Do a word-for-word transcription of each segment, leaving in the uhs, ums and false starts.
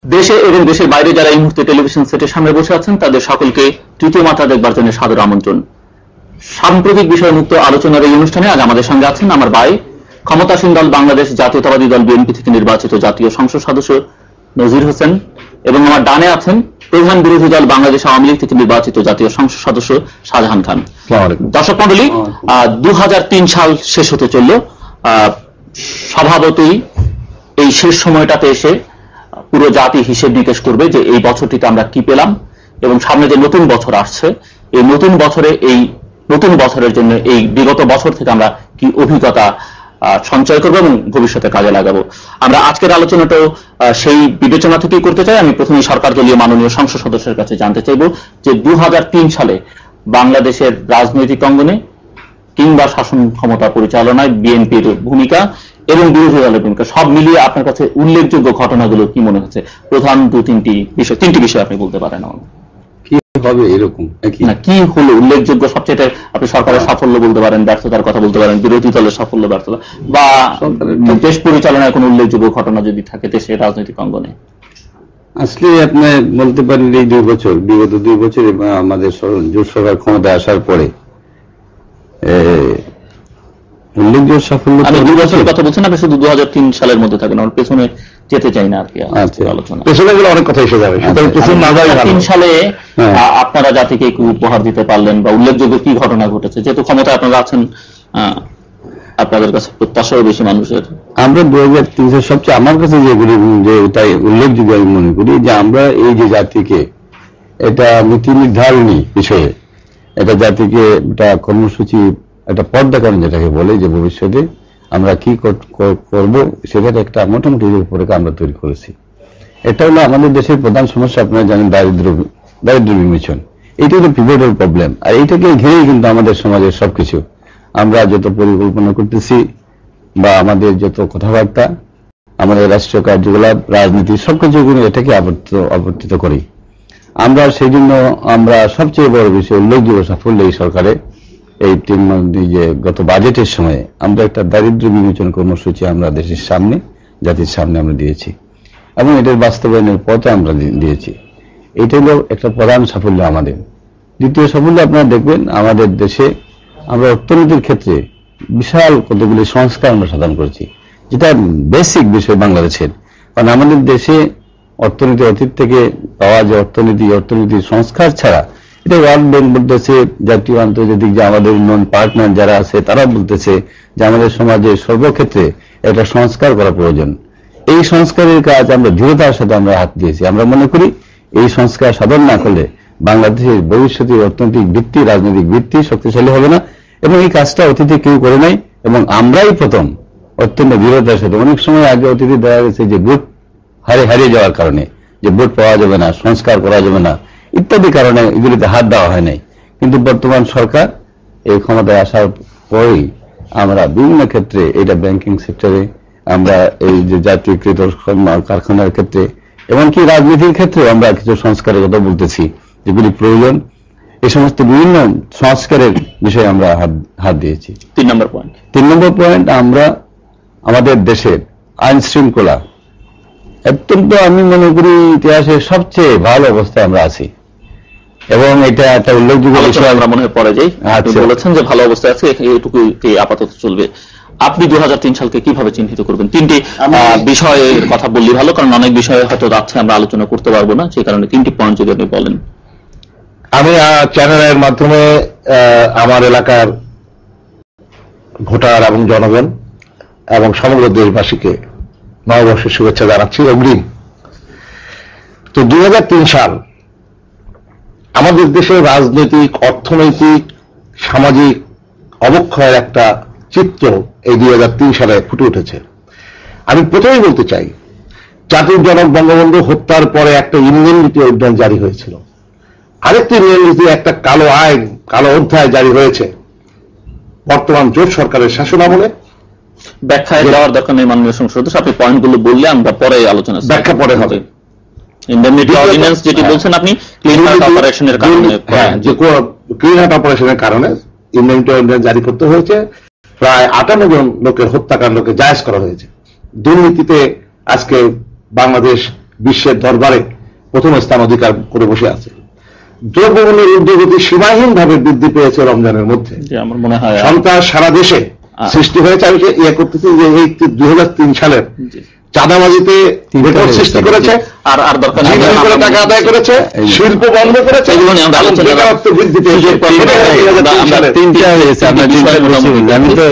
দেশে এবং দেশের বাইরে যারা এই মুহূর্তে টেলিভিশন সেটের সামনে বসে আছেন তাদের সকলকে তৃতীয় মাত্রা দেখবার জন্য সাদর আমন্ত্রণ। সাম্প্রতিক বিষয়মুক্ত আলোচনার এই অনুষ্ঠানে আজ আমাদের সঙ্গে আছেন আমার ভাই ক্ষমতাসীন দল বাংলাদেশ জাতীয়তাবাদী দল বিএনপি থেকে নির্বাচিত জাতীয় সংসদ সদস্য নজির হোসেন এবং আমার ডানে আছেন প্রধান বিরোধী দল বাংলাদেশ আওয়ামী লীগ থেকে নির্বাচিত জাতীয় সংসদ সদস্য শাহজাহান খান। দর্শক মন্ডলী, দু হাজার তিন সাল শেষ হতে চলল। স্বভাবতই এই শেষ সময়টাতে এসে পুরো জাতি হিসেব নিকেশ করবে যে এই বছরটিতে আমরা কি পেলাম এবং সামনে যে নতুন বছর আসছে এই নতুন বছরে এই নতুন বছরের জন্য এই বিগত বছর থেকে আমরা কি অভিজ্ঞতা সঞ্চয় করবো এবং ভবিষ্যতে কাজে লাগাবো। আমরা আজকের আলোচনাটাও সেই বিবেচনা থেকেই করতে চাই। আমি প্রথমে সরকার দলীয় মাননীয় সংসদ সদস্যের কাছে জানতে চাইব যে দু হাজার তিন সালে বাংলাদেশের রাজনৈতিক অঙ্গনে কিংবা শাসন ক্ষমতা পরিচালনায় বিএনপির ভূমিকা এবং বিরোধী দলের ভূমিকা সব মিলিয়ে আপনার কাছে উল্লেখযোগ্য ঘটনাগুলো কি মনে হচ্ছে? প্রধান দু তিনটি বিষয় তিনটি বিষয় আপনি বলতে পারেন। কি হবে এরকম না কি হলো উল্লেখযোগ্য সবচেয়ে? আপনি সরকারের সাফল্য বলতে পারেন, ব্যর্থতার কথা বলতে পারেন, বিরোধী দলের সাফল্য ব্যর্থতা বা দেশ পরিচালনায় কোনো উল্লেখযোগ্য ঘটনা যদি থাকে দেশের রাজনৈতিক অঙ্গনে। আসলে আপনি বলতে পারেন এই দুই বছর বিগত দুই বছর আমাদের জোট সরকার ক্ষমতায় আসার পরে উল্লেখযোগ্য সাফল্য। আমি দুই বছরের কথা বলছেন, আপনি শুধু দু হাজার তিন সালের মধ্যে থাকেন, আমার পেছনে যেতে চাই না আর কি আলোচনা। পেছনে গেলে অনেক কথা এসে যাবে। তিন সালে আপনারা জাতিকে কি উপহার দিতে পারলেন বা উল্লেখযোগ্য কি ঘটনা ঘটেছে? যেহেতু ক্ষমতায় আপনারা আছেন, আপনাদের কাছে প্রত্যাশাও বেশি মানুষের। আমরা দু হাজার তিন সালে সবচেয়ে আমার কাছে যেগুলি যে তাই উল্লেখযোগ্য আমি মনে করি যে আমরা এই যে জাতিকে এটা নীতি নির্ধারণী বিষয়ে এটা জাতিকে একটা কর্মসূচি একটা পথ দেখানো যেটাকে বলে যে ভবিষ্যতে আমরা কি করব সেটার একটা মোটামুটি রূপরেখা আমরা তৈরি করেছি। এটা হলো আমাদের দেশের প্রধান সমস্যা, আপনারা জানেন দারিদ্র দারিদ্র বিমোচন। এইটা হলো পিভটাল প্রবলেম, আর এইটাকে ঘিরেই কিন্তু আমাদের সমাজের সবকিছু আমরা যত পরিকল্পনা করতেছি বা আমাদের যত কথাবার্তা আমাদের রাষ্ট্রীয় কার্যকলাপ রাজনীতি সবকিছু কিন্তু এটাকে আবর্তিত করি আমরা। সেই জন্য আমরা সবচেয়ে বড় বিষয় উল্লেখযোগ্য সাফল্য এই সরকারের এই তিন যে গত বাজেটের সময়ে আমরা একটা দারিদ্র বিমোচন কর্মসূচি আমরা দেশের সামনে জাতির সামনে আমরা দিয়েছি এবং এটার বাস্তবায়নের পথে আমরা দিয়েছি। এটা হলো একটা প্রধান সাফল্য আমাদের। দ্বিতীয় সাফল্য আপনারা দেখবেন আমাদের দেশে আমরা অর্থনীতির ক্ষেত্রে বিশাল কতগুলি সংস্কার আমরা সাধন করেছি, যেটা বেসিক বিষয় বাংলাদেশের। কারণ আমাদের দেশে অর্থনীতি অতীত থেকে পাওয়া যে অর্থনীতি অর্থনীতির সংস্কার ছাড়া এটা ওয়ার্ল্ড ব্যাংক বলতেছে, জাতীয় আন্তর্জাতিক যে আমাদের উন্নয়ন পার্টনার যারা আছে তারা বলতেছে যে আমাদের সমাজে সর্বক্ষেত্রে এটা সংস্কার করা প্রয়োজন। এই সংস্কারের কাজ আমরা দৃঢ়তার সাথে আমরা হাত দিয়েছি। আমরা মনে করি এই সংস্কার সাধন না করলে বাংলাদেশের ভবিষ্যতের অর্থনৈতিক ভিত্তি রাজনৈতিক ভিত্তি শক্তিশালী হবে না এবং এই কাজটা অতীতে কেউ করে নাই এবং আমরাই প্রথম অত্যন্ত দৃঢ়তার সাথে। অনেক সময় আগে অতীতে দেখা গেছে যে ভোট হারিয়ে হারিয়ে যাওয়ার কারণে যে ভোট পাওয়া যাবে না, সংস্কার করা যাবে না ইত্যাদি কারণে এগুলিতে হাত দেওয়া হয় নাই। কিন্তু বর্তমান সরকার এই ক্ষমতায় আসার পরেই আমরা বিভিন্ন ক্ষেত্রে এটা ব্যাংকিং সেক্টরে আমরা এই যে জাতীয়কৃত কারখানার ক্ষেত্রে এমনকি রাজনীতির ক্ষেত্রে আমরা কিছু সংস্কারের কথা বলতেছি যেগুলি প্রয়োজন। এই সমস্ত বিভিন্ন সংস্কারের বিষয়ে আমরা হাত দিয়েছি। তিন নম্বর পয়েন্ট তিন নম্বর পয়েন্ট আমরা আমাদের দেশের আইন শৃঙ্খলা অত্যন্ত আমি মনে করি ইতিহাসের সবচেয়ে ভালো অবস্থায় আমরা আছি এবং এটা একটা উল্লেখযোগ্য বিষয়। আমরা মনে হয় পরে যাই। আপনি বলেছেন যে ভালো অবস্থায় আছে, এইটুকু আপাতত চলবে। আপনি দু হাজার তিন সালকে কিভাবে চিহ্নিত করবেন? তিনটি বিষয়ের কথা বললে ভালো, কারণ অনেক বিষয়ে হয়তো যাচ্ছে আমরা আলোচনা করতে পারবো না, সেই কারণে তিনটি পয়েন্ট যদি আপনি বলেন। আমি চ্যানেলের মাধ্যমে আমার এলাকার ভোটার এবং জনগণ এবং সমগ্র দেশবাসীকে নববর্ষের শুভেচ্ছা জানাচ্ছি অগ্রিম। তো দুই হাজার তিন সাল আমাদের দেশের রাজনৈতিক অর্থনৈতিক সামাজিক অবক্ষয়ের একটা চিত্র এই দুই হাজার তিন সালে ফুটে উঠেছে। আমি প্রথমেই বলতে চাই জাতির জনক বঙ্গবন্ধু হত্যার পরে একটা ইউনিয়ন নীতি অধ্যয়ন জারি হয়েছিল, আরেকটি ইউনিয়ন নীতি একটা কালো আইন কালো অধ্যায় জারি হয়েছে বর্তমান জোট সরকারের শাসনামলে। ব্যাখ্যায় যাওয়ার দরকার নেই মাননীয় সংসদ সদস্য, আপনি পয়েন্টগুলো বললে আমরা পরে আলোচনা ব্যাখ্যা পরে হবে। ইন্ডেমনিটি অর্ডিন্যান্স যেটি বলছেন আপনি ক্লিন হার্ট অপারেশনের কারণে, যে ক্লিন হার্ট অপারেশনের কারণে ইন্ডেমনিটি অর্ডিন্যান্স জারি করতে হয়েছে, প্রায় আটান্ন জন লোকের হত্যাকাণ্ডকে জায়েজ করা হয়েছে। দুর্নীতিতে আজকে বাংলাদেশ বিশ্বের দরবারে প্রথম স্থান অধিকার করে বসে আছে। দ্রব্যমূল্যের ঊর্ধ্বগতি সীমাহীন ভাবে বৃদ্ধি পেয়েছে রমজানের মধ্যে। আমার মনে হয় সন্ত্রাস সারা দেশে সৃষ্টি হয়েছে। আমি ইয়ে করতেছি যে এই দুই হাজার তিন সালের চাঁদাবাজিতে রেকর্ড সৃষ্টি করেছে, আর আর দরকার করে টাকা আদায় করেছে, শিল্প বন্ধ করেছে, বেকারত্ব বৃদ্ধি পেয়েছে। আমি তো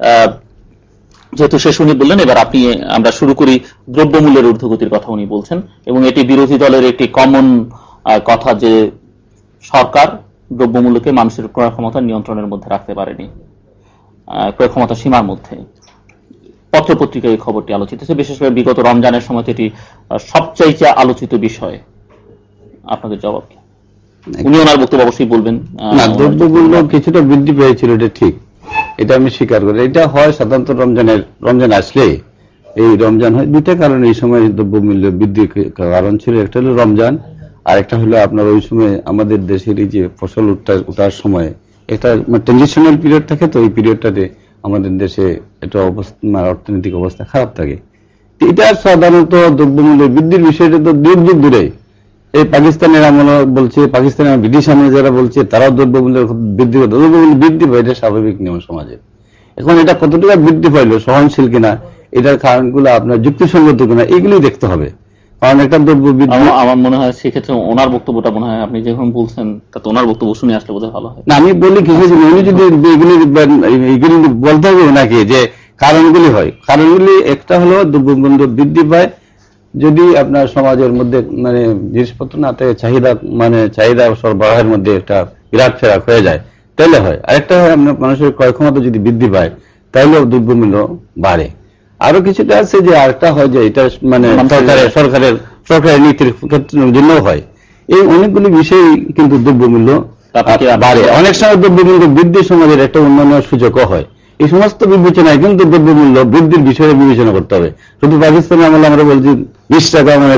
যেহেতু শেষ উনি বললেন, এবার আপনি আমরা শুরু করি দ্রব্যমূল্যের ঊর্ধ্বগতির কথা উনি বলছেন, এবং এটি বিরোধী দলের একটি কমন কথা যে সরকার দ্রব্যমূল্যকে মানুষের ক্রয় ক্ষমতা নিয়ন্ত্রণের মধ্যে রাখতে পারেনি, ক্রয় ক্ষমতা সীমার মধ্যে। পত্রপত্রিকায় এই খবরটি আলোচিত হয়েছে, বিশেষ করে বিগত রমজানের সময় এটি সবচাইতে আলোচিত বিষয়। আপনাদের জবাব কি? উনি ওনার বক্তব্য অবশ্যই বলবেন। না, দ্রব্যমূল্য কিছুটা বৃদ্ধি পেয়েছিল, এটা ঠিক, এটা আমি স্বীকার করি। এটা হয় সাধারণত রমজানের রমজান আসলে এই রমজান হয় দুইটা কারণে এই সময় দ্রব্যমূল্য বৃদ্ধির কারণ ছিল। একটা হলো রমজান, আর একটা হলো আপনার ওই সময় আমাদের দেশের এই যে ফসল ওঠার সময় একটা ট্রানজিশনাল পিরিয়ড থাকে, তো এই পিরিয়ডটাতে আমাদের দেশে একটা অবস্থা অর্থনৈতিক অবস্থা খারাপ থাকে। এটা সাধারণত দ্রব্যমূল্য বৃদ্ধির বিষয়টা তো যুগ যুগ ধরে এই পাকিস্তানের আমল বলছে, পাকিস্তানের ব্রিটিশ আমলে যারা বলছে তারাও দ্রব্যমূল্য বৃদ্ধি করতে, দ্রব্যমূল্য বৃদ্ধি পায়, এটা স্বাভাবিক নিয়ম সমাজে। এখন এটা কতটুকু বৃদ্ধি পাইলো, সহনশীল কিনা, এটার কারণগুলো আপনার যুক্তিসঙ্গত কিনা, এগুলি দেখতে হবে। কারণ একটা দ্রব্য বৃদ্ধি, আমার মনে হয় সেক্ষেত্রে ওনার বক্তব্যটা মনে হয় আপনি যখন বলছেন তাতে ওনার বক্তব্য শুনে আসলে বোধহয় ভালো হয়। না, আমি বলি কিছু উনি যদি এগুলি এগুলি বলতে হবে নাকি যে কারণগুলি হয়। কারণগুলি একটা হলো দ্রব্যমূল্য বৃদ্ধি পায় যদি আপনার সমাজের মধ্যে মানে জিনিসপত্র না থাকে, চাহিদা মানে চাহিদা সরবরাহের মধ্যে একটা বিরাট ফেরাক হয়ে যায়, তাহলে হয়। আরেকটা হয় আপনার মানুষের ক্রয় ক্ষমতা যদি বৃদ্ধি পায় তাহলেও দ্রব্যমূল্য বাড়ে। আরো কিছুটা আছে যে আরেকটা হয় যে এটা মানে সরকারের সরকারের সরকারের নীতির ক্ষেত্রের জন্য হয়। এই অনেকগুলি বিষয় কিন্তু দ্রব্যমূল্য বাড়ে। অনেক সময় দ্রব্যমূল্য বৃদ্ধির সমাজের একটা উন্নয়নের সুযোগও হয়। এই সমস্ত বিবেচনায় কিন্তু দ্রব্যমূল্য বৃদ্ধির বিষয়ে বিবেচনা করতে হবে। শুধু পাকিস্তানের আমলে আমরা বলছি বিশ টাকা মানে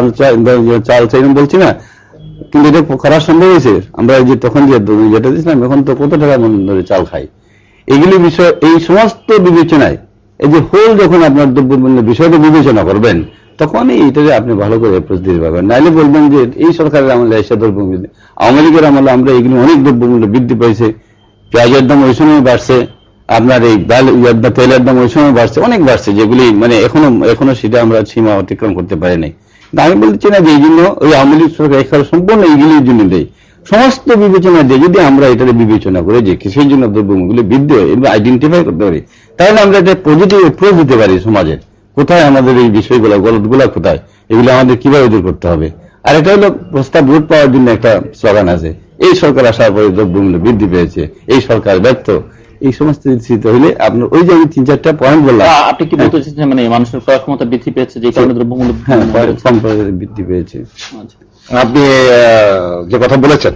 চাল চাই বলছি না, কিন্তু এটা করা সম্ভব হয়েছে। আমরা যে তখন যে যেটা দিয়েছিলাম, এখন তো কত টাকা মন ধরে চাল খাই। এগুলি বিষয় এই সমস্ত বিবেচনায় এই যে হোল যখন আপনার দ্রব্যমূল্যের বিষয়টা বিবেচনা করবেন, তখন এইটা আপনি ভালো করে অ্যাপ্রোচ দিতে পারবেন। নাইলে বলবেন যে এই সরকারের আমলে এসে দ্রব্যমূল্য, আওয়ামী লীগের আমলে আমরা এগুলি অনেক দ্রব্যমূল্য বৃদ্ধি পাইছে, পেঁয়াজের দাম ওই সময় বাড়ছে, আপনার এই তেলের দাম ওই সময় বাড়ছে, অনেক বাড়ছে, যেগুলি মানে এখনো এখনো সেটা আমরা সীমা অতিক্রম করতে পারি নাই। আমি বলছি না যে এই জন্য ওই আওয়ামী লীগ সরকার এখানে সম্পূর্ণ এইগুলির জন্য দেয়। সমস্ত বিবেচনা দিয়ে যদি আমরা এটা বিবেচনা করে যে কিসের জন্য দ্রব্যমূল্য বৃদ্ধি হয় এগুলো আইডেন্টিফাই করতে পারি, তাহলে আমরা একটা পজিটিভ অ্যাপ্রোচ দিতে পারি সমাজের। কোথায় আমাদের এই বিষয়গুলো গলতগুলা কোথায়, এগুলো আমাদের কিভাবে দূর করতে হবে। আর এটা হলো প্রস্তাব ভোট পাওয়ার জন্য একটা স্লোগান আছে, এই সরকার আসার পরে দ্রব্যমূল্য বৃদ্ধি পেয়েছে, এই সরকার ব্যর্থ। এই সমস্ত চিন্তা হইলে আপনার ওই যে আমি তিন চারটা পয়েন্ট বললাম। আপনি কি বলতে চাচ্ছেন মানে মানুষের ক্রয় ক্ষমতা বৃদ্ধি পেয়েছে যে কারণে দ্রব্যমূল্য বৃদ্ধি পেয়েছে? আপনি যে কথা বলেছেন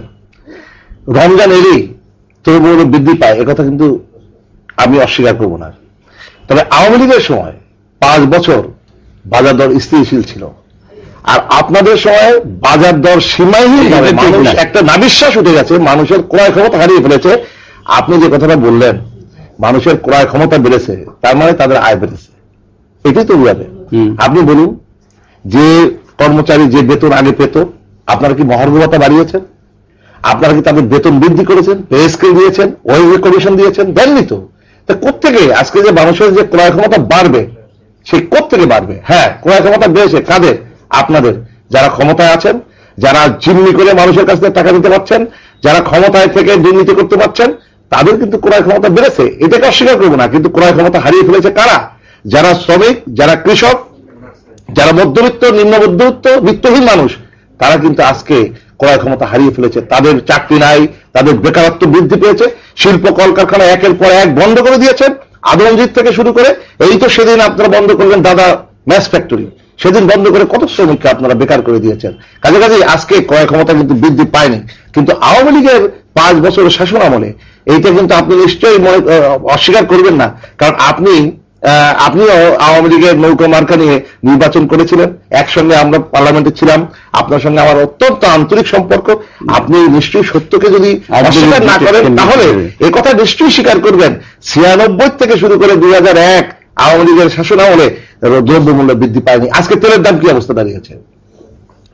রমজান এলেই দ্রব্যমূল্য বৃদ্ধি পায়, একথা কিন্তু আমি অস্বীকার করব না। তবে আওয়ামী লীগের সময় পাঁচ বছর বাজার দর স্থিতিশীল ছিল, আর আপনাদের সময় বাজার দর সীমাহীন, মানুষ একটা নাবিশ্বাস উঠে গেছে, মানুষের ক্রয় ক্ষমতা হারিয়ে ফেলেছে। আপনি যে কথাটা বললেন মানুষের ক্রয় ক্ষমতা বেড়েছে, তার মানে তাদের আয় বেড়েছে, এটাই তো বুঝাবে। আপনি বলুন, যে কর্মচারী যে বেতন আগে পেত, আপনারা কি মহার্ঘ ভাতা বাড়িয়েছেন? আপনারা কি তাদের বেতন বৃদ্ধি করেছেন? পে স্কেল দিয়েছেন? ওয়েজ কমিশন দিয়েছেন? দেননি তো। কোত্থেকে আজকে যে মানুষের যে ক্রয় ক্ষমতা বাড়বে, সেই কোত্থেকে বাড়বে? হ্যাঁ, ক্রয় ক্ষমতা বেড়েছে কাদের? আপনাদের, যারা ক্ষমতায় আছেন, যারা জিম্মি করে মানুষের কাছ থেকে টাকা দিতে পারছেন, যারা ক্ষমতায় থেকে দুর্নীতি করতে পারছেন, তাদের কিন্তু ক্রয় ক্ষমতা বেড়েছে, এটাকে অস্বীকার করবো না। কিন্তু ক্রয় ক্ষমতা হারিয়ে ফেলেছে কারা? যারা শ্রমিক, যারা কৃষক, যারা মধ্যবিত্ত, নিম্ন মধ্যবিত্ত, বিত্তহীন মানুষ, তারা কিন্তু আজকে ক্রয় ক্ষমতা হারিয়ে ফেলেছে। তাদের চাকরি নাই, তাদের বেকারত্ব বৃদ্ধি পেয়েছে, শিল্প কলকারখানা একের পর এক বন্ধ করে দিয়েছেন, আদমজিৎ থেকে শুরু করে। এই তো সেদিন আপনারা বন্ধ করলেন দাদা ম্যাচ ফ্যাক্টরি, সেদিন বন্ধ করে কত শ্রমিককে আপনারা বেকার করে দিয়েছেন। কাজে কাজে আজকে ক্রয় ক্ষমতা কিন্তু বৃদ্ধি পায়নি। কিন্তু আওয়ামী লীগের পাঁচ বছরের শাসন আমলে এইটা কিন্তু আপনি নিশ্চয়ই মনে অস্বীকার করবেন না, কারণ আপনি আপনিও আওয়ামী লীগের নৌকা মার্কা নিয়ে নির্বাচন করেছিলেন, একসঙ্গে আমরা পার্লামেন্টে ছিলাম, আপনার সঙ্গে আমার অত্যন্ত আন্তরিক সম্পর্ক। আপনি নিশ্চয়ই সত্যকে যদি অস্বীকার না করেন তাহলে এ কথা নিশ্চয়ই স্বীকার করবেন, ছিয়ানব্বই থেকে শুরু করে দুই হাজার এক আওয়ামী লীগের শাসন আমলে দ্রব্যমূল্য বৃদ্ধি পায়নি। আজকে তেলের দাম কি অবস্থা দাঁড়িয়েছে?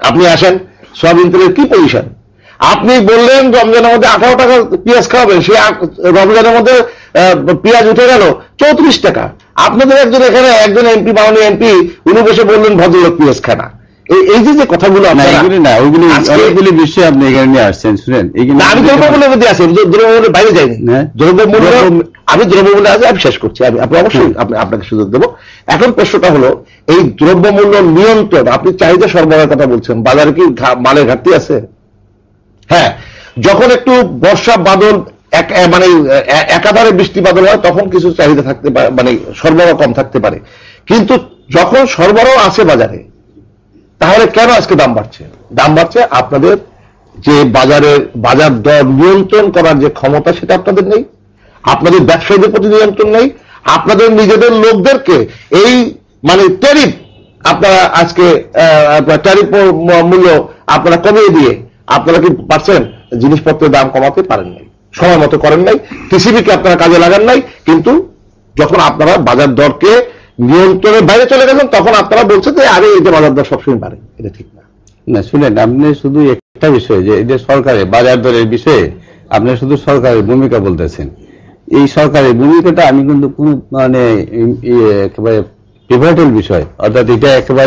আপনি আসেন সয়াবিন তেলের কি পজিশন? আপনি বললেন রমজানের মধ্যে আঠারো টাকা পেঁয়াজ খাওয়াবেন, সে রমজানের মধ্যে পেঁয়াজ উঠে গেল চৌত্রিশ টাকা। আপনাদের একজন এখানে একজন এমপি মাননীয় এমপি উনি বসে বললেন ভদ্রলোক পেঁয়াজ খানা। এই যে যে কথাগুলো অনেকগুলি বিষয় আপনি এখানে নিয়ে আসছেন, শুনেন আমি দ্রব্যমূল্যের মধ্যে আছি, দ্রব্যমূল্যের বাইরে যাইনি। দ্রব্যমূল্য আমি দ্রব্যমূল্য আছে, আমি শেষ করছি, আপনি অবশ্যই আপনাকে সুযোগ দেবো। এখন প্রশ্নটা হলো এই দ্রব্যমূল্য নিয়ন্ত্রণ, আপনি চাহিদা সরবরাহের কথা বলছেন, বাজারে কি মালের ঘাটতি আছে? হ্যাঁ, যখন একটু বর্ষা বাদল মানে একাধারে বৃষ্টি বাদল হয় তখন কিছু চাহিদা থাকতে পারে, মানে সরবরাহ কম থাকতে পারে, কিন্তু যখন সরবরাহ আছে বাজারে তাহলে কেন আজকে দাম বাড়ছে? দাম বাড়ছে আপনাদের যে বাজারের বাজার দর নিয়ন্ত্রণ করার যে ক্ষমতা সেটা আপনাদের নেই, আপনাদের ব্যবসায়ীদের প্রতি নিয়ন্ত্রণ নেই, আপনাদের নিজেদের লোকদেরকে এই মানে ট্যারিফ আপনারা আজকে ট্যারিফ মূল্য আপনারা কমিয়ে দিয়ে আপনারা কি পারছেন? জিনিসপত্রের দাম কমাতে পারেন নাই, সময় মতো করেন নাই, টিসিবিকে আপনারা কাজে লাগান নাই, কিন্তু যখন আপনারা বাজার দরকে নিয়ন্ত্রণের বাইরে চলে গেছেন তখন আপনারা বলছেন যে আরে এই যে বাজার দর সবসময় বাড়ে, এটা ঠিক না। না শুনেন, আপনি শুধু একটা বিষয় যে এই যে সরকারের বাজার দরের বিষয়ে আপনি শুধু সরকারের ভূমিকা বলতেছেন, এই সরকারের ভূমিকাটা আমি কিন্তু কোন মানে একেবারে পিভটাল বিষয়, অর্থাৎ এটা একেবারে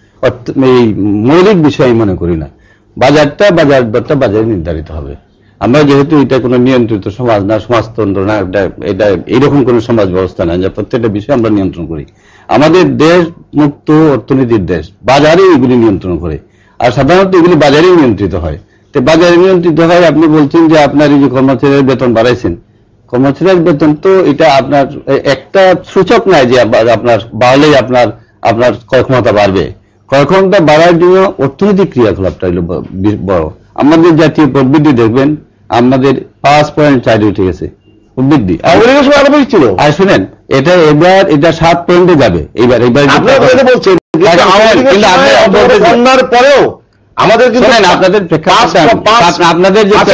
এই মৌলিক বিষয় আমি মনে করি না। বাজারটা বাজার দরটা বাজারে নির্ধারিত হবে। আমরা যেহেতু এটা কোনো নিয়ন্ত্রিত সমাজ না, সমাজতন্ত্র না, এটা এটা এইরকম কোনো সমাজ ব্যবস্থা না যে প্রত্যেকটা বিষয় আমরা নিয়ন্ত্রণ করি। আমাদের দেশ মুক্ত অর্থনীতির দেশ, বাজারে এগুলি নিয়ন্ত্রণ করে, আর সাধারণত এগুলি বাজারে নিয়ন্ত্রিত হয়। তো বাজারে নিয়ন্ত্রিত হয়, আপনি বলছেন যে আপনার এই যে কর্মচারীর বেতন বাড়াইছেন, কর্মচারীর বেতন তো এটা আপনার একটা সূচক নাই যে আপনার বাড়লেই আপনার আপনার ক্রয় ক্ষমতা বাড়বে। ক্রয় ক্ষমতা বাড়ার জন্য অর্থনৈতিক ক্রিয়াকলাপটা হলো বড়। আমাদের জাতীয় প্রবৃদ্ধি দেখবেন আমাদের পাঁচ পয়েন্ট চারে উঠে গেছে প্রবৃদ্ধি, ছিল। আর শুনেন, এটা এবার এটা সাত পয়েন্টে যাবে এইবার। এবার বলছেন পরেও আমাদের আপনাদের আপনাদের যে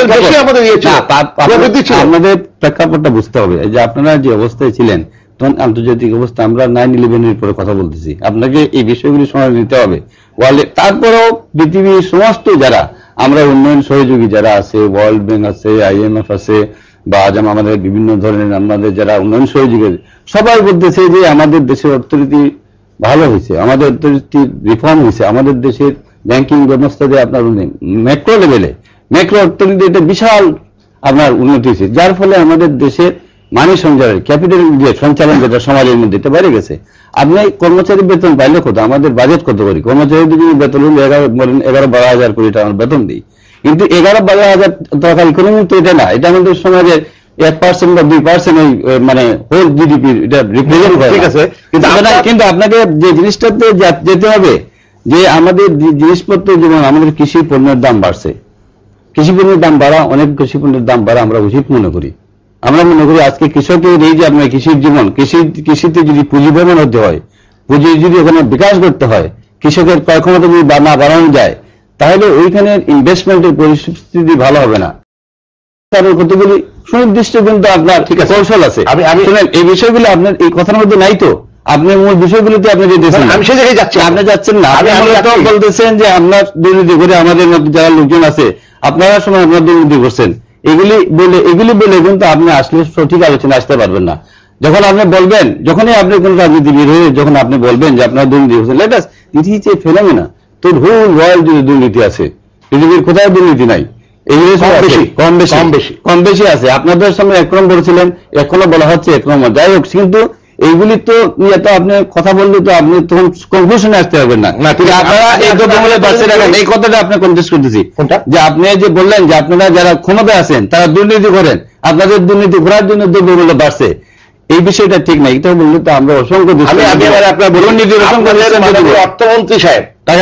আপনাদের প্রেক্ষাপটটা বুঝতে হবে যে আপনারা যে অবস্থায় ছিলেন তখন আন্তর্জাতিক অবস্থা, আমরা নাইন ইলেভেনের পরে কথা বলতেছি, আপনাকে এই বিষয়গুলি সময় নিতে হবে। ওয়ার্ল্ডে তারপরেও পৃথিবীর সমস্ত যারা আমরা উন্নয়ন সহযোগী যারা আছে, ওয়ার্ল্ড ব্যাংক আছে, আইএমএফ আছে, বা যেমন আমাদের বিভিন্ন ধরনের আমাদের যারা উন্নয়ন সহযোগী সবাই বলতেছে যে আমাদের দেশের অর্থনীতি ভালো হয়েছে, আমাদের অর্থনীতি রিফর্ম হয়েছে, আমাদের দেশের ব্যাংকিং ব্যবস্থা দিয়ে আপনার ম্যাক্রো লেভেলে ম্যাক্রো অর্থনীতি এটা বিশাল আপনার উন্নতি হয়েছে, যার ফলে আমাদের দেশের মানি সঞ্চালন ক্যাপিটাল যে সঞ্চালন যেটা সমাজের মধ্যে এটা বেড়ে গেছে। আপনি কর্মচারী বেতন পাইলে কত, আমাদের বাজেট কত করি, কর্মচারীদের যদি বেতন হলে এগারো এগারো বারো হাজার কোটি টাকা বেতন দিই, কিন্তু এগারো বারো হাজার টাকা ইকোনমি তো এটা না, এটা আমাদের সমাজের এক পার্সেন্ট বা দুই পার্সেন্ট ওই মানে হোল জিডিপি এটা রিপ্রেজেন্ট করে। ঠিক আছে, কিন্তু আপনাকে যে জিনিসটাতে যেতে হবে যে আমাদের জিনিসপত্র যেমন আমাদের কৃষি পণ্যের দাম বাড়ছে, কৃষি পণ্যের দাম বাড়া, অনেক কৃষি পণ্যের দাম বাড়া আমরা উচিত মনে করি। আমরা মনে করি আজকে কৃষকের এই যে আপনার কৃষির জীবন, কৃষি কৃষিতে যদি পুঁজি ব্যবহার হতে হয়, পুঁজি যদি ওখানে বিকাশ করতে হয়, কৃষকের ক্রয় ক্ষমতা যদি না বাড়ানো যায়, তাহলে ওইখানে ইনভেস্টমেন্টের পরিস্থিতি ভালো হবে না। তার কতগুলি সুনির্দিষ্ট কিন্তু আপনার ঠিক আছে কৌশল আছে। আমি আমি এই বিষয়গুলো আপনার এই কথার মধ্যে নাই তো, আপনি মূল বিষয়গুলিতে আপনি যেতেছেন, আমি সে জায়গায় যাচ্ছি, আপনি যাচ্ছেন না। আপনি বলতেছেন যে আপনার দুর্নীতি করে আমাদের মধ্যে যারা লোকজন আছে আপনারা সময় আপনার দুর্নীতি করছেন, এগুলি বলে এগুলি বলে কিন্তু আপনি আসলে সঠিক আলোচনা আসতে পারবেন না। যখন আপনি বলবেন, যখনই আপনি কোন রাজনীতিবিদ হয়ে যখন আপনি বলবেন যে আপনার দুর্নীতি করছেন, let us it is a phenomena, তো হোল ওয়ার্ল্ড যদি দুর্নীতি আছে, পৃথিবীর কোথাও দুর্নীতি নাই, এগুলি কম বেশি কম বেশি কম বেশি আছে। আপনাদের সামনে একরকম বলেছিলেন, এখনো বলা হচ্ছে একরকম, যাই হোক, কিন্তু এইগুলি তো আপনি কথা বললে তো আপনি তখন কনফিউশনে আসতে পারবেন না। আপনারা এই দ্রব্যমূল্যের বাড়ছে রাখেন, এই কথাটা আপনি কনটেস্ট করতেছি যে আপনি যে বললেন যে আপনারা যারা ক্ষমতায় আছেন তারা দুর্নীতি করেন, আপনাদের দুর্নীতি করার জন্য দ্রব্যমূল্য বাড়ছে, এই বিষয়টা ঠিক নাই। এটা বললে তো আমরা অসংখ্য আপনার দুর্নীতির অসংখ্য অর্থমন্ত্রী সাহেব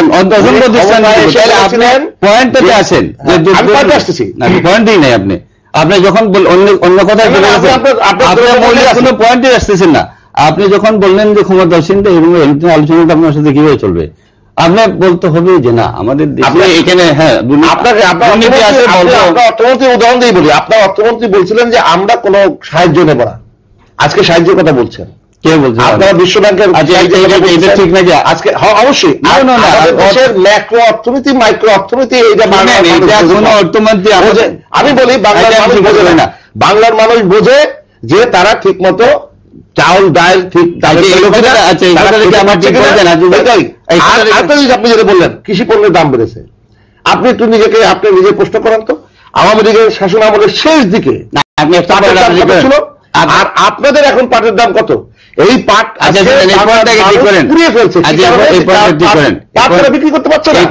পয়েন্টটাতে আসেন, পয়েন্টই নাই আপনি আপনি যখন অন্য কথায় কোনো পয়েন্টে আসতেছেন না। আপনি যখন বললেন যে ক্ষমতাসীন, এরকম আলোচনাটা আপনার সাথে কিভাবে চলবে? আপনার বলতে হবে যে না আমাদের এখানে হ্যাঁ অর্থমন্ত্রী উদাহরণ দিয়ে বলি, আপনার অর্থমন্ত্রী বলছিলেন যে আমরা কোনো সাহায্য নেব না, আজকে সাহায্যের কথা বলছেন, কে বলছে আপনারা বিশ্ব ব্যাংকের এটা ঠিক নাকি আজকে? অবশ্যই দেশের ম্যাক্রো অর্থনীতি, মাইক্রো অর্থনীতি, এইটা কোনো অর্থমন্ত্রী আমি বলি বাংলার মানুষ বোঝে না। বাংলার মানুষ বোঝে যে তারা ঠিক মতো চাউল ডাল ঠিক আপনি যেটা বললেন কৃষি পণ্যের দাম বেড়েছে, আপনি একটু নিজেকে আপনি নিজে প্রশ্ন করেন তো, আওয়ামী লীগের শাসন আমলের শেষ দিকে ছিল আর আপনাদের এখন পাটের দাম কত? এই পাট পুড়িয়ে ফেলছে, পাট বিক্রি করতে পারছে না।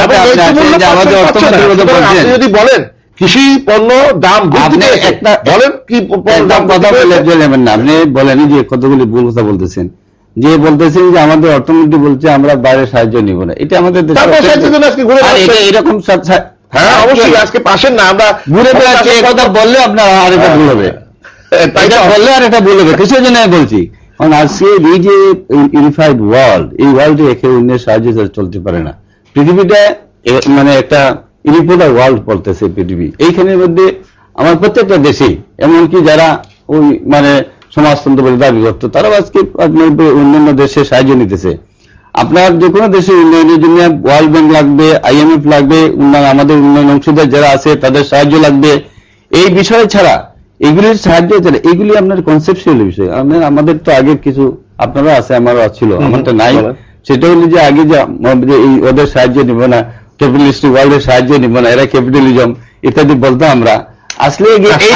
আপনি যদি বলেন কৃষি পণ্য দাম বলেন কি কথা বলেন না, আপনি বলেন যে কতগুলি ভুল কথা বলতেছেন, যে বলতেছেন যে আমাদের অর্থমন্ত্রী বলছে আমরা বাইরে সাহায্য নিব না, এটা আমাদের এরকম। হ্যাঁ অবশ্যই আজকে পাশেন না, আমরা ঘুরে বেড়াচ্ছি, এই কথা বললে আপনার আর এটা ভুল হবে, এটা বললে আর এটা ভুল হবে। কিসের জন্য আমি বলছি, কারণ আজকে এই যে ইউনিফাইড ওয়ার্ল্ড, এই ওয়ার্ল্ডে একে অন্যের সাহায্য চলতে পারে না। পৃথিবীটা মানে একটা ইউনিপোলার ওয়ার্ল্ড বলতেছে পৃথিবী। এইখানের মধ্যে আমার প্রত্যেকটা দেশে এমনকি যারা ওই মানে সমাজতন্ত্র বলে দাবি করত, তারাও আজকে অন্যান্য দেশে সাহায্য নিতেছে। আপনার যে কোনো দেশের উন্নয়নের জন্য ওয়ার্ল্ড ব্যাংক লাগবে, আইএমএফ লাগবে, আমাদের উন্নয়ন অংশীদার যারা আছে তাদের সাহায্য লাগবে। এই বিষয় ছাড়া এগুলির সাহায্য ছাড়া এগুলি আপনার কনসেপচুয়াল বিষয়। আমাদের তো আগের কিছু আপনারা আছে, আমারও ছিল, আমারটা নাই। সেটা হলো যে আগে যে এই ওদের সাহায্য নিব না, ক্যাপিটালিস্টিক ওয়ার্ল্ডের সাহায্য নিব না, এরা ক্যাপিটালিজম ইত্যাদি বলতাম আমরা। আসলে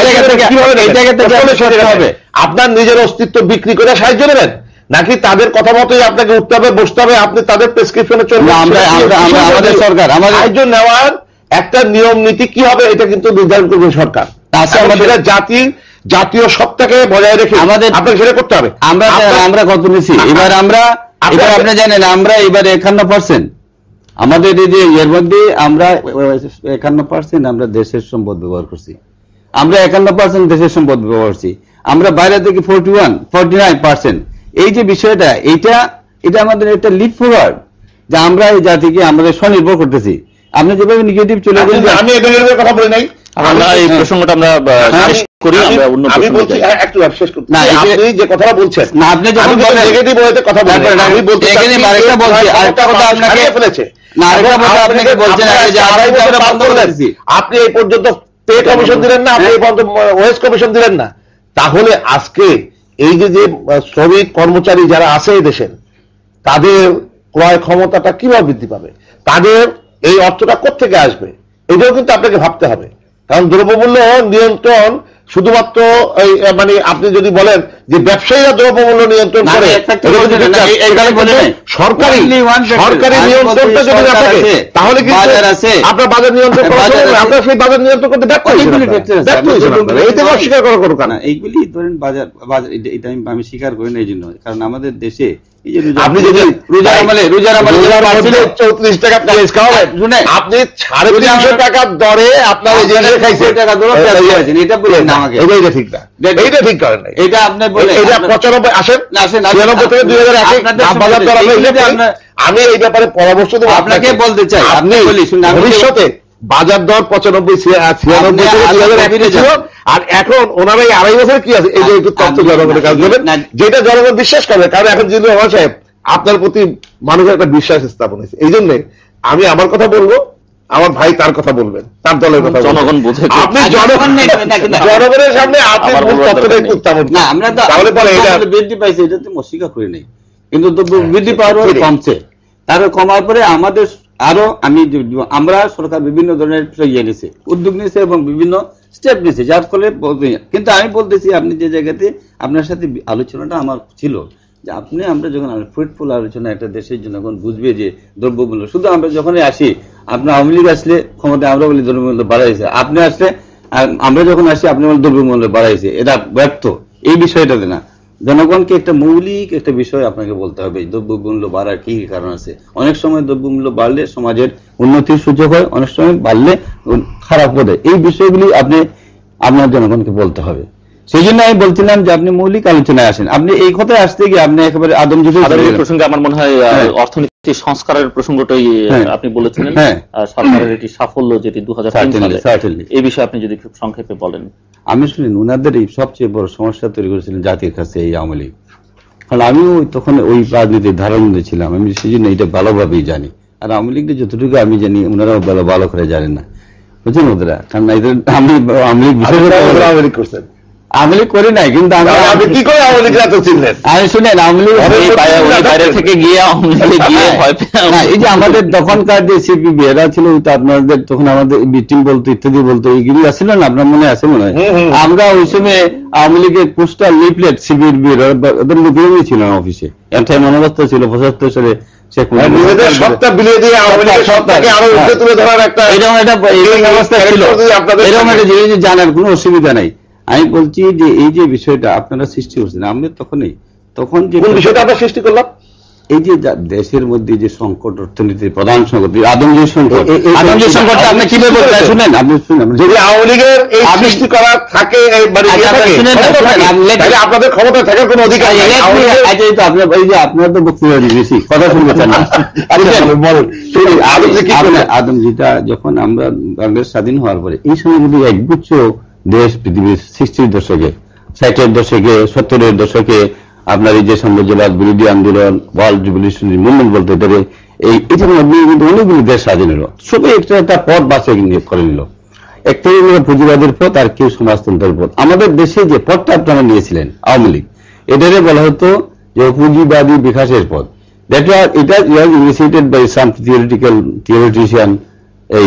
আপনার নিজের অস্তিত্ব বিক্রি করে সাহায্য নেবেন নাকি তাদের কথা মতোই আপনাকে উঠতে হবে, বসতে হবে, আপনি তাদের প্রেসক্রিপশনে চলবে? আমাদের সরকার সাহায্য নেওয়ার একটা নিয়ম নীতি কি হবে এটা কিন্তু নির্ধারণ করবে সরকার। সেটা জাতির জাতীয় সত্তাকে বজায় রেখে আমাদের আপনাকে সেটা করতে হবে। আমরা আমরা কত নিছি এবার, আমরা এবার আপনি জানেন আমরা এবার একান্ন পার্সেন্ট আমাদের এই যে এর মধ্যে আমরা একান্ন পার্সেন্ট আমরা দেশের সম্পদ ব্যবহার করছি, আমরা একান্ন পার্সেন্ট দেশের সম্পদ ব্যবহার করছি, আমরা বাইরে থেকে forty one forty nine percent. এই যে বিষয়টা, এইটা এটা আমাদের একটা লিপ ফরওয়ার্ড, যে আমরা এই জাতিকে আমাদের স্বনির্ভর করতেছি। আপনি যেভাবে নেগেটিভ চলে গেলেন, আমি এদের কথা বলি নাই, আমরা এই প্রসঙ্গটা আমরা শেষ করি, আমরা অন্য প্রসঙ্গে যাই। একটু শেষ করতে না, আপনি যে কথাটা বলছেন না, আপনি যখন নেগেটিভ ওয়েতে কথা বলেন, আমি বলতে এখানে আরেকটা বলছি, আরেকটা কথা আপনাকে ফেলেছে না, আরেকটা কথা আপনাকে বলছেন যে আড়াই বছর বন্ধ করে দিয়েছি, আপনি এই পর্যন্ত পে কমিশন দিলেন না, আপনি এই পর্যন্ত ওয়েজ কমিশন দিলেন না, তাহলে আজকে এই যে যে শ্রমিক কর্মচারী যারা আছে এই দেশের, তাদের ক্রয় ক্ষমতাটা কিভাবে বৃদ্ধি পাবে, তাদের এই অর্থটা কোত্থেকে আসবে, এটাও কিন্তু আপনাকে ভাবতে হবে। কারণ দ্রব্যমূল্য নিয়ন্ত্রণ শুধুমাত্র মানে আপনি যদি বলেন যে ব্যবসায়ীরা দ্রব্যমূল্য নিয়ন্ত্রণ করে, সরকারি সরকারি নিয়ন্ত্রণটা যদি না থাকে তাহলে কিন্তু আপনার বাজার নিয়ন্ত্রণ করা যাবে না, আপনার সেই বাজার নিয়ন্ত্রণ করতে ব্যর্থ হয়েছেন। এইটা অস্বীকার করার কোনো কারণ, এইগুলি ধরেন বাজার বাজার এটা আমি স্বীকার করি না। এই জন্য কারণ আমাদের দেশে আপনি যদি রোজার আমলে রোজার আমলে চৌত্রিশ টাকা প্রাইস খাওয়াবেন, আপনি সাড়ে তিনশো টাকার দরে আপনার এই জিনিস খাইছেন, টাকা দরে এটা বলেন না আমাকে, এটা ঠিক না, এইটা ঠিক করেন না, এটা আপনি বলেন এটা পঁচানব্বই আসেন ছিয়ানব্বই থেকে দুই হাজার এক বাজার দর। আমি এই ব্যাপারে পরামর্শ দেবো আপনাকে বলতে চাই, আপনি ভবিষ্যতে বাজার দর পঁচানব্বই ছিয়ানব্বই থেকে দুই হাজার এক ছিল, আর এখন ওনারা এই আড়াই বছর কি আছে, এই যে একটু তথ্য জনগণের কাজ করবেন যেটা জনগণ বিশ্বাস করবে। কারণ এখন যদি আমার সাহেব আপনার প্রতি মানুষের একটা বিশ্বাস স্থাপন হয়েছে, এই জন্য আমি আমার কথা বলবো, আমার ভাই তার কথা বলবেন, তার দলের কথা জনগণ বুঝে, আপনি জনগণ জনগণের সামনে আপনি তথ্যটা একটু উত্থাপন না, আমরা তো তাহলে পরে এটা বৃদ্ধি পাইছে, এটা তো অস্বীকার করি নাই, কিন্তু বৃদ্ধি পাওয়ার কমছে, তার কমার পরে আমাদের আরো আমি আমরা সরকার বিভিন্ন ধরনের ইয়ে নিছে, উদ্যোগ নিয়েছে এবং বিভিন্ন স্টেপ নিয়েছে, যার ফলে কিন্তু আমি বলতেছি আপনি যে জায়গাতে আপনার সাথে আলোচনাটা আমার ছিল যে আপনি আমরা যখন ফ্রুটফুল আলোচনা একটা দেশের জনগণ বুঝবে যে দ্রব্যমূল্য, শুধু আমরা যখনই আসি আপনার আওয়ামী লীগ আসলে ক্ষমতায় আমরা বলি দ্রব্যমূল্য বাড়াইছে, আপনি আসলে আমরা যখন আসি আপনি বলেন দ্রব্যমূল্য বাড়াইছে, এটা ব্যর্থ। এই বিষয়টাতে না, জনগণকে একটা মৌলিক একটা বিষয় আপনাকে বলতে হবে, দ্রব্যমূল্য বাড়ার কি কারণ আছে। অনেক সময় দ্রব্যমূল্য বাড়লে সমাজের উন্নতির সুযোগ হয়, অনেক সময় বাড়লে খারাপ হতে, এই বিষয়গুলি আপনি আপনার জনগণকে বলতে হবে। সেই জন্য আমি বলছিলাম যে আপনি মৌলিক আলোচনায় আসেন, আপনি এই কথায় আসতে গিয়ে আপনি একেবারে আদম প্রসঙ্গে আমার মনে হয় অর্থনীতি সংস্কারের প্রসঙ্গটাই আপনি বলেছিলেন, সরকারের এটি সাফল্য যেটি দু হাজার তিন সালে, এই বিষয়ে আপনি যদি খুব সংক্ষেপে বলেন। আমি শুনেন ওনাদের এই সবচেয়ে বড় সমস্যা তৈরি করেছিলেন জাতির কাছে এই আওয়ামী লীগ, কারণ আমিও তখন ওই রাজনীতির ধারার মধ্যে ছিলাম, আমি সেই জন্য এটা ভালোভাবেই জানি। আর আওয়ামী লীগের যতটুকু আমি জানি ওনারাও ভালো ভালো করে জানেন না, বুঝছেন ওদের। কারণ আমি আওয়ামী লীগ আওয়ামী লীগ করছেন, আওয়ামী লীগ করি নাই, কিন্তু আপনি কি করে আওয়ামী লীগ এত চিনলেন? আমি শুনেন আওয়ামী লীগ বাইরে থেকে গিয়ে আওয়ামী লীগে গিয়ে ভয় পেয়ে এই যে আমাদের তখনকার যে সিপিবি এরা ছিল, আপনাদের তখন আমাদের টিম বলতো ইত্যাদি বলতো, এইগুলি আসছিল না, আপনার মনে আছে মনে হয়? আমরা ওই সময় আওয়ামী লীগের পোস্টার লিফলেট সিবির ওদের লোকেরই ছিল অফিসে, এমন মনোবস্থা ছিল পঁচাত্তর সালে সত্তা বিলিয়ে দিয়ে আওয়ামী লীগের সত্তাকে আরো উঠে তুলে ধরার একটা এরকম একটা ব্যবস্থা ছিল, এরকম একটা জিনিস জানার কোনো অসুবিধা নাই। আমি বলছি যে এই যে বিষয়টা আপনারা সৃষ্টি করছেন, আমি তখনই তখন যে বিষয়টা আমরা সৃষ্টি করলাম, এই যে দেশের মধ্যে যে সংকট, অর্থনীতির প্রধান সংকট আদমজীবী সংকট, আদমজীবী সংকটটা আপনি কিভাবে বলছেন? শুনেন, আপনি শুনেন, যদি আওয়ামী লীগের এই সৃষ্টি করা থাকে আপনাদের ক্ষমতা থাকার কোনো অধিকার নেই। আপনার এই যে আপনারা তো বক্তব্য বেশি কথা শুনতে চান না। আদমজিটা যখন আমরা বাংলাদেশ স্বাধীন হওয়ার পরে এই সময় কিন্তু একগুচ্ছ দেশ পৃথিবীর সৃষ্টির দশকে, ষাটের দশকে, সত্তরের দশকে আপনার এই যে সাম্রাজ্যবাদ বিরোধী আন্দোলন, ওয়ার্ল্ড রিভলিউশনারি মুভমেন্ট বলতে পারে, এই এটার মধ্যে কিন্তু অনেকগুলি দেশ স্বাধীন হলো, সবাই একটা একটা পথ বাছে করে নিল। একটা পুঁজিবাদের পথ আর কেউ সমাজতন্ত্রের পথ। আমাদের দেশে যে পথটা আপনারা নিয়েছিলেন আওয়ামী লীগ, এটারে বলা হতো যে পুঁজিবাদী বিকাশের পথ। That was it was initiated by some theoretical theoretician, এই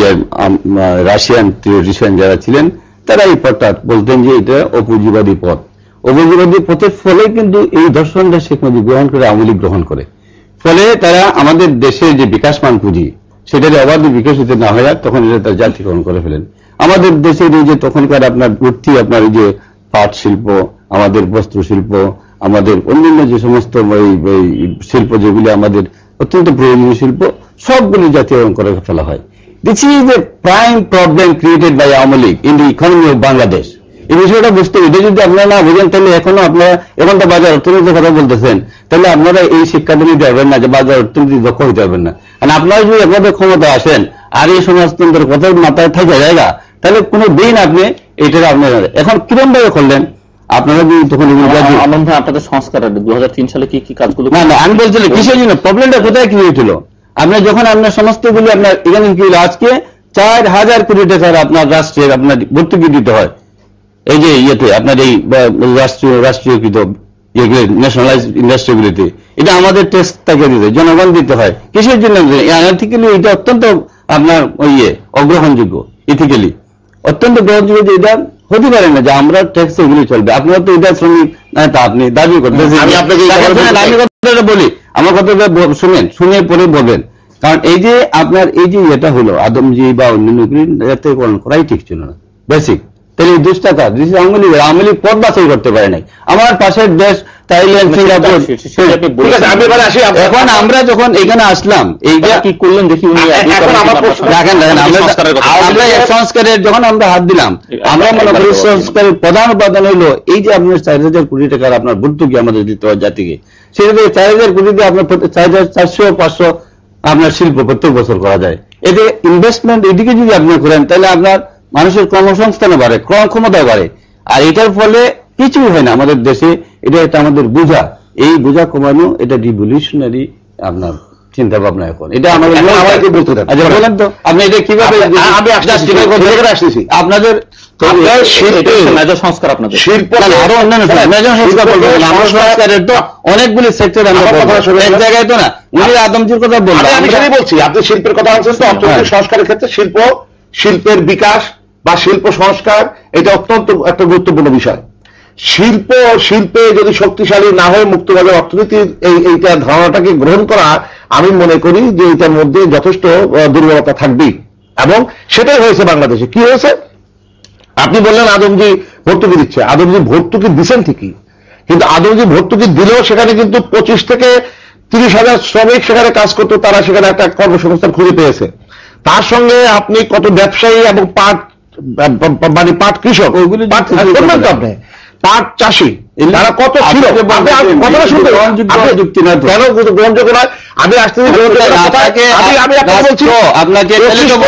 রাশিয়ান থিওরিটিশিয়ান যারা ছিলেন, তারা এই পথটা বলতেন যে এটা অপুঁজিবাদী পথ। অপুঁজিবাদী পথের ফলে কিন্তু এই দর্শনটা শেখ মুজিব গ্রহণ করে, আওয়ামী লীগ গ্রহণ করে, ফলে তারা আমাদের দেশের যে বিকাশমান পুঁজি সেটাকে অবাধ বিকশিত না হয়, তখন এটা তার জাতীয়করণ করে ফেলেন। আমাদের দেশের এই যে তখনকার আপনার ভর্তি আপনার এই যে পাট শিল্প, আমাদের বস্ত্র শিল্প, আমাদের অন্যান্য যে সমস্ত শিল্প যেগুলি আমাদের অত্যন্ত প্রয়োজনীয় শিল্প, সবগুলি জাতীয়করণ করে ফেলা হয়। This is the prime problem created by Awami League in the economy of Bangladesh. এই বিষয়টা বুঝতে হবে। যদি আপনারা না বুঝেন তাহলে এখনো আপনারা এখন তো বাজার অর্থনীতির কথা বলতেছেন, তাহলে আপনারা এই শিক্ষাটা নিতে পারবেন না যে বাজার অর্থনীতি দক্ষ হতে পারবেন না। কারণ আপনারা যদি আপনাদের ক্ষমতা আসেন আর এই সমাজতন্ত্রের কথা মাথায় থাকে জায়গা, তাহলে কোনো দিন আপনি এইটা আপনার এখন কিরম ভাবে করলেন আপনারা যদি তখন আনন্দ আপনাদের সংস্কার দু হাজার তিন সালে কি কি কাজগুলো? না না আমি বলছিলাম কিসের জন্য, প্রবলেমটা কোথায় কি হয়েছিল? আপনার যখন আপনার সমস্তগুলি আপনার এখানে কি হলো, আজকে চার হাজার কোটি টাকার আপনার রাষ্ট্রের আপনার ভর্তুকি দিতে হয় এই যে ইয়েতে আপনার এই রাষ্ট্রীয় রাষ্ট্রীয়কৃত ন্যাশনালাইজ ইন্ডাস্ট্রিগুলিতে। এটা আমাদের ট্যাক্স তাকে দিতে, জনগণ দিতে হয়। কিসের জন্য? আর্থিক্যালি এটা অত্যন্ত আপনার ইয়ে অগ্রহণযোগ্য, ইথিক্যালি অত্যন্ত গ্রহণযোগ্য যে এটা হতে পারে না যে আমরা ট্যাক্স এগুলি চলবে। আপনারা তো এটা শ্রমিক তা আপনি দাবি করতেছেন। আমি আপনাকে আমি কথাটা বলি, আমার কথাটা শুনেন, শুনে পরে বলবেন। কারণ এই যে আপনার এই যে এটা হলো আদমজি বা অন্যান্য জাতীয়করণ করাই ঠিক ছিল না বেসিক। তাহলে এই দেশটা কাজ আওয়ামী লীগ আওয়ামী লীগ পথ বাছাই করতে পারে নাই। আমার পাশের দেশ থাইল্যান্ড, সিঙ্গাপুর। এখন আমরা যখন এখানে আসলাম এইটা কি করলেন দেখি, দেখেন দেখেন আমরা সংস্কারের যখন আমরা হাত দিলাম, আমরা মনে করি সংস্কারের প্রধান উপাদান হলো এই যে আপনার চার হাজার কোটি টাকার আপনার ভর্তুকি আমাদের দিতে হয় জাতিকে, সেটা থেকে চার হাজার কোটি দিয়ে আপনার চার হাজার চারশো পাঁচশো আপনার শিল্প প্রত্যেক বছর করা যায়। এতে ইনভেস্টমেন্ট এদিকে যদি আপনি করেন তাহলে আপনার মানুষের কর্মসংস্থানও বাড়ে, ক্ষমতাও বাড়ে। আর এটার ফলে কিছু হয় না আমাদের দেশে। এটা একটা আমাদের বোঝা, এই বোঝা কমানো এটা রিভলিউশনারি আপনার চিন্তা ভাবনা। এখন এটা আমাদের আমাকে বলতে দেন। আচ্ছা বলেন তো আপনি এটা কিভাবে? আমি আসতেছি আপনাদের সংস্কার, আপনাদের শিল্প আরো অন্যান্য সংস্কার বলবেন। আমরা সংস্কারের তো অনেকগুলি সেক্টর আমরা এক জায়গায় তো না। উনি আদমজির কথা বললেন, আমি সেটাই বলছি। আপনি শিল্পের কথা বলছেন তো, অর্থনৈতিক সংস্কারের ক্ষেত্রে শিল্প শিল্পের বিকাশ বা শিল্প সংস্কার এটা অত্যন্ত একটা গুরুত্বপূর্ণ বিষয়। শিল্প শিল্পে যদি শক্তিশালী না হয়ে মুক্তবাজার অর্থনীতির এই এইটা ধারণাটাকে গ্রহণ করা, আমি মনে করি যে এটার মধ্যে যথেষ্ট দুর্বলতা থাকবেই। এবং সেটাই হয়েছে বাংলাদেশে। কি হয়েছে? আপনি বললেন আদমজি ভর্তুকি দিচ্ছে, আদমজি ভর্তুকি দিচ্ছেন ঠিকই, কিন্তু আদমজি ভর্তুকি দিলেও সেখানে কিন্তু পঁচিশ থেকে তিরিশ হাজার শ্রমিক সেখানে কাজ করতো, তারা সেখানে একটা কর্মসংস্থান খুঁজে পেয়েছে। তার সঙ্গে আপনি কত ব্যবসায়ী এবং পাট মানে পাট কৃষক, ওইগুলি আপনি পাট চাষি তারা কত ছিল, কেন গ্রহণযোগ্য নয়? আমি আসতেছি আপনাকে আমি আমি আপনাকে বলছি আপনাকে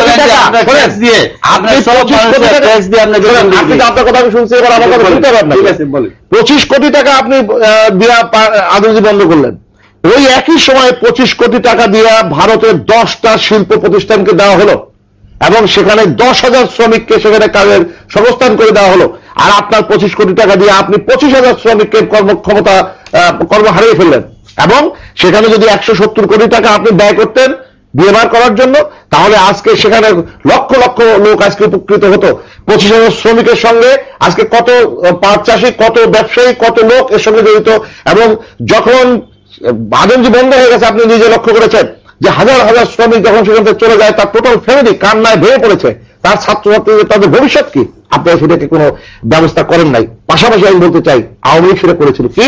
আপনি আপনার কথা আমি শুনছি, এবার আমার কথা শুনতে পারেন না। ঠিক আছে বলেন। পঁচিশ কোটি টাকা আপনি দিয়া আদর্জি বন্ধ করলেন। ওই একই সময় পঁচিশ কোটি টাকা দিয়ে ভারতের দশটা শিল্প প্রতিষ্ঠানকে দেওয়া হলো এবং সেখানে দশ হাজার শ্রমিককে সেখানে কাজের সংস্থান করে দেওয়া হলো। আর আপনার পঁচিশ কোটি টাকা দিয়ে আপনি পঁচিশ হাজার শ্রমিককে কর্মক্ষমতা কর্ম হারিয়ে ফেললেন। এবং সেখানে যদি একশো সত্তর কোটি টাকা আপনি ব্যয় করতেন বিএমআর করার জন্য, তাহলে আজকে সেখানে লক্ষ লক্ষ লোক আজকে উপকৃত হতো। পঁচিশ হাজার শ্রমিকের সঙ্গে আজকে কত পাট চাষী, কত ব্যবসায়ী, কত লোক এর সঙ্গে জড়িত। এবং যখন আদমজি বন্ধ হয়ে গেছে, আপনি নিজে লক্ষ্য করেছেন যে হাজার হাজার শ্রমিক যখন সেখান থেকে চলে যায়, তার টোটাল ফ্যামিলি কান্নায় ভেঙে পড়েছে। তার ছাত্রছাত্রীদের তাদের ভবিষ্যৎ কি, আপনারা সেটাকে কোনো ব্যবস্থা করেন নাই। পাশাপাশি আমি বলতে চাই, আওয়ামী লীগ সেটা করেছিল কি,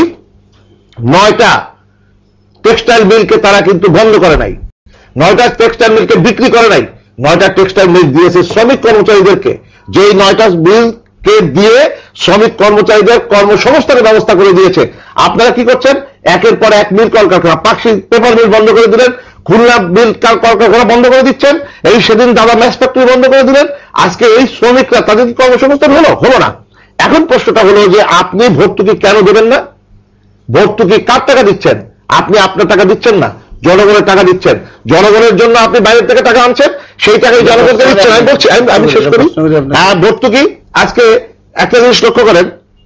নয়টা টেক্সটাইল মিলকে তারা কিন্তু বন্ধ করে নাই, নয়টা টেক্সটাইল মিলকে বিক্রি করে নাই, নয়টা টেক্সটাইল মিল দিয়েছে শ্রমিক কর্মচারীদেরকে। যেই নয়টা মিলকে দিয়ে শ্রমিক কর্মচারীদের কর্মসংস্থানের ব্যবস্থা করে দিয়েছে। আপনারা কি করছেন, একের পর এক মিল কলকারখানা, পাকশি পেপার মিল বন্ধ করে দিলেন, খুলনা মিল কলকারখানা বন্ধ করে দিচ্ছেন, এই সেদিন দাদা ম্যাচ ফ্যাক্টরি বন্ধ করে দিলেন। আজকে এই শ্রমিকরা তাদের কি কর্মসংস্থান হলো? হলো না। এখন প্রশ্নটা হলো যে আপনি ভর্তুকি কেন দেবেন না? ভর্তুকি কার টাকা দিচ্ছেন? আপনি আপনার টাকা দিচ্ছেন না, জনগণের টাকা দিচ্ছেন। জনগণের জন্য আপনি বাইরের থেকে টাকা আনছেন, সেই টাকাই জনগণকে দিচ্ছেন। আমি বলছি, আমি শেষ করি। হ্যাঁ, ভর্তুকি আজকে একটা জিনিস লক্ষ্য করেন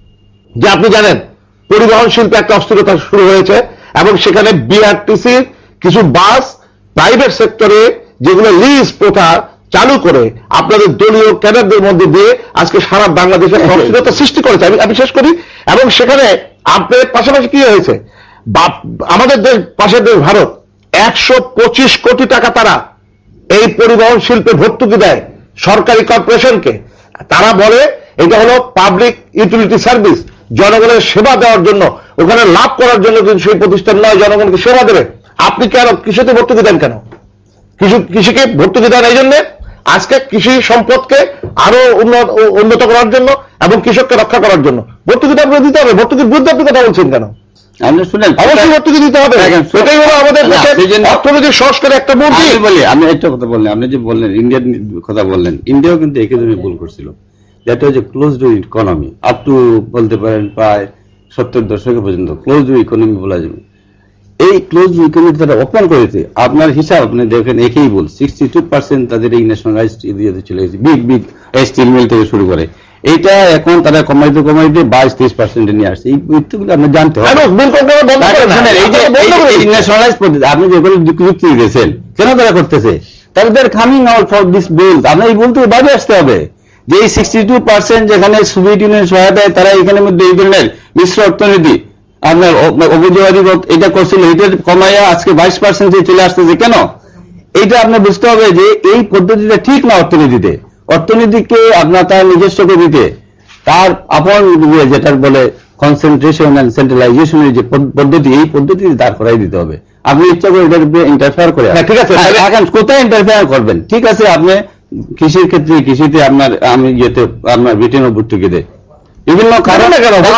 যে আপনি জানেন পরিবহন শিল্পে একটা অস্থিরতা শুরু হয়েছে এবং সেখানে বিআরটিসির কিছু বাস প্রাইভেট সেক্টরে যেগুলো লিজ প্রথা চালু করে আপনাদের দলীয় ক্যাডারদের মধ্যে দিয়ে আজকে সারা বাংলাদেশের অস্থিরতা সৃষ্টি করেছে। আমি আমি শেষ করি। এবং সেখানে আপনাদের পাশাপাশি কি হয়েছে, আমাদের দেশ, পাশের দেশ ভারত, একশো পঁচিশ কোটি টাকা তারা এই পরিবহন শিল্পে ভর্তুকি দেয় সরকারি কর্পোরেশনকে। তারা বলে এটা হলো পাবলিক ইউটিলিটি সার্ভিস, জনগণের সেবা দেওয়ার জন্য, ওখানে লাভ করার জন্য কিন্তু সেই প্রতিষ্ঠান নয়, জনগণকে সেবা দেবে। আপনি কেন কৃষিতে ভর্তুকি দেন? কেন কৃষি কৃষিকে ভর্তুকি দেন? এই জন্য আজকে কৃষি সম্পদকে আরো উন্নত উন্নত করার জন্য এবং কৃষককে রক্ষা করার জন্য ভর্তুকিটা আপনাকে দিতে হবে। ভর্তুকির বিরুদ্ধে আপনি কথা বলছেন কেন? আপনি শুনেন, অবশ্যই ভর্তুকি দিতে হবে। এটাই হলো আমাদের দেশের অর্থনৈতিক সংস্কারের একটা মূল দিক। বলি, আমি একটা কথা বললেন, আপনি যে বললেন ইন্ডিয়ার কথা বললেন, ইন্ডিয়াও কিন্তু একই ধরনের ভুল করছিল, যেটা হচ্ছে ক্লোজড ইকোনমি। আপ টু বলতে পারেন প্রায় সত্তর দশকে পর্যন্ত ক্লোজড ইকোনমি বলা যাবে। এই ক্লোজড ইকোনমি তারা ওপেন করেছে। আপনার হিসাব আপনি দেখেন, একই বল সিক্সটি টু পার্সেন্ট তাদের এই ন্যাশনালাইজড দিয়ে চলে গেছে, বিগ বিগ স্টিল মিল থেকে শুরু করে। এইটা এখন তারা কমাইতে কমাইতে বাইশ তেইশ পার্সেন্ট নিয়ে আসছে। এই তথ্যগুলো আপনি জানতে হবে। আপনি যেগুলো যুক্তি দিয়েছেন, কেন তারা করতেছে? তাদের coming out for this bill. আপনার এই বলতে বাইরে আসতে হবে যে এই সিক্সটি টু পার্সেন্ট যেখানে সোভিয়েত ইউনিয়ন সহায়তায় তারা এখানে মধ্যে এই ধরনের মিশ্র অর্থনীতি আপনার অভিযোগবাদী এটা করছিল, এটা কমাইয়া আজকে বাইশ পার্সেন্ট চলে আসতেছে। কেন? এইটা আপনি বুঝতে হবে যে এই পদ্ধতিটা ঠিক না। অর্থনীতিতে অর্থনীতিকে আপনার তার নিজস্ব দিতে তার আপন যেটা বলে কনসেন্ট্রেশন এন্ড সেন্ট্রালাইজেশনের যে পদ্ধতি, এই পদ্ধতি দাঁড় করাই দিতে হবে। আপনি ইচ্ছা করে এটার উপরে ইন্টারফেয়ার করে, ঠিক আছে, এখন কোথায় ইন্টারফেয়ার করবেন? ঠিক আছে, আপনি কৃষির ক্ষেত্রে কৃষিতে আপনার আমি যেতে আপনার ব্রিটেন ভর্তুকি দেয় বিভিন্ন কারণে,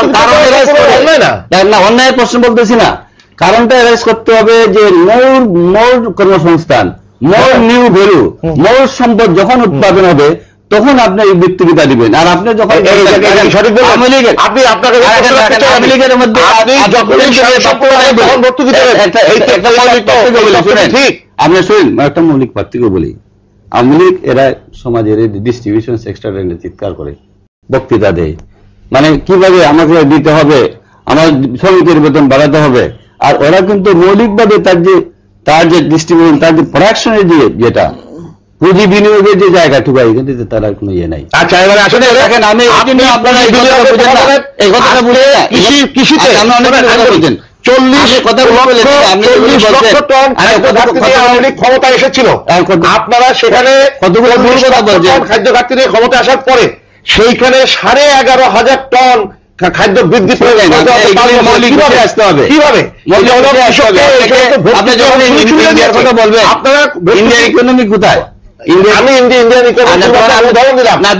না অন্যায়ের প্রশ্ন বলতেছি না, কারণটা এরাইজ করতে হবে যে মোর মোর কর্মসংস্থান, মোর নিউ ভ্যালু, মোর সম্পদ যখন উৎপাদন হবে তখন আপনি এই বৃত্তিটা দিবেন। আর আপনি যখন আপনি আপনাকে আপনি শুনুন, একটা মৌলিক পার্থক্য বলি। আওয়ামী লীগ এরা সমাজের ডিস্ট্রিবিউশন সেক্টর চিৎকার করে বক্তৃতা দেয়, মানে কিভাবে আমাকে দিতে হবে, আমার শ্রমিকের বেতন বাড়াতে হবে। আর ওরা কিন্তু মৌলিকভাবে তার যে তার যে ডিস্ট্রিবিউশন, তার যে প্রোডাকশনের যে যেটা পুঁজি বিনিয়োগের যে জায়গাটুকু, কিন্তু তারা কোনো ইয়ে নাই। আচ্ছা, এবারে আসলে দেখেন, আমি আপনারা এই কথাটা বুঝেন না, এই কথাটা বুঝে না, কৃষিতে আমরা অনেক কথা বলছেন, চল্লিশ কথা ক্ষমতা এসেছিল, আপনারা সেখানে কতগুলো খাদ্য ঘাটতি নিয়ে ক্ষমতা আসার পরে সেইখানে সাড়ে এগারো হাজার টন খাদ্য বৃদ্ধি আসতে হবে। কিভাবে? কথা বলবেন আপনারা, ইন্ডিয়ার ইকোনমি কোথায়? আমি ইন্ডিয়ান ইকোনমি উদাহরণ দিলাম না,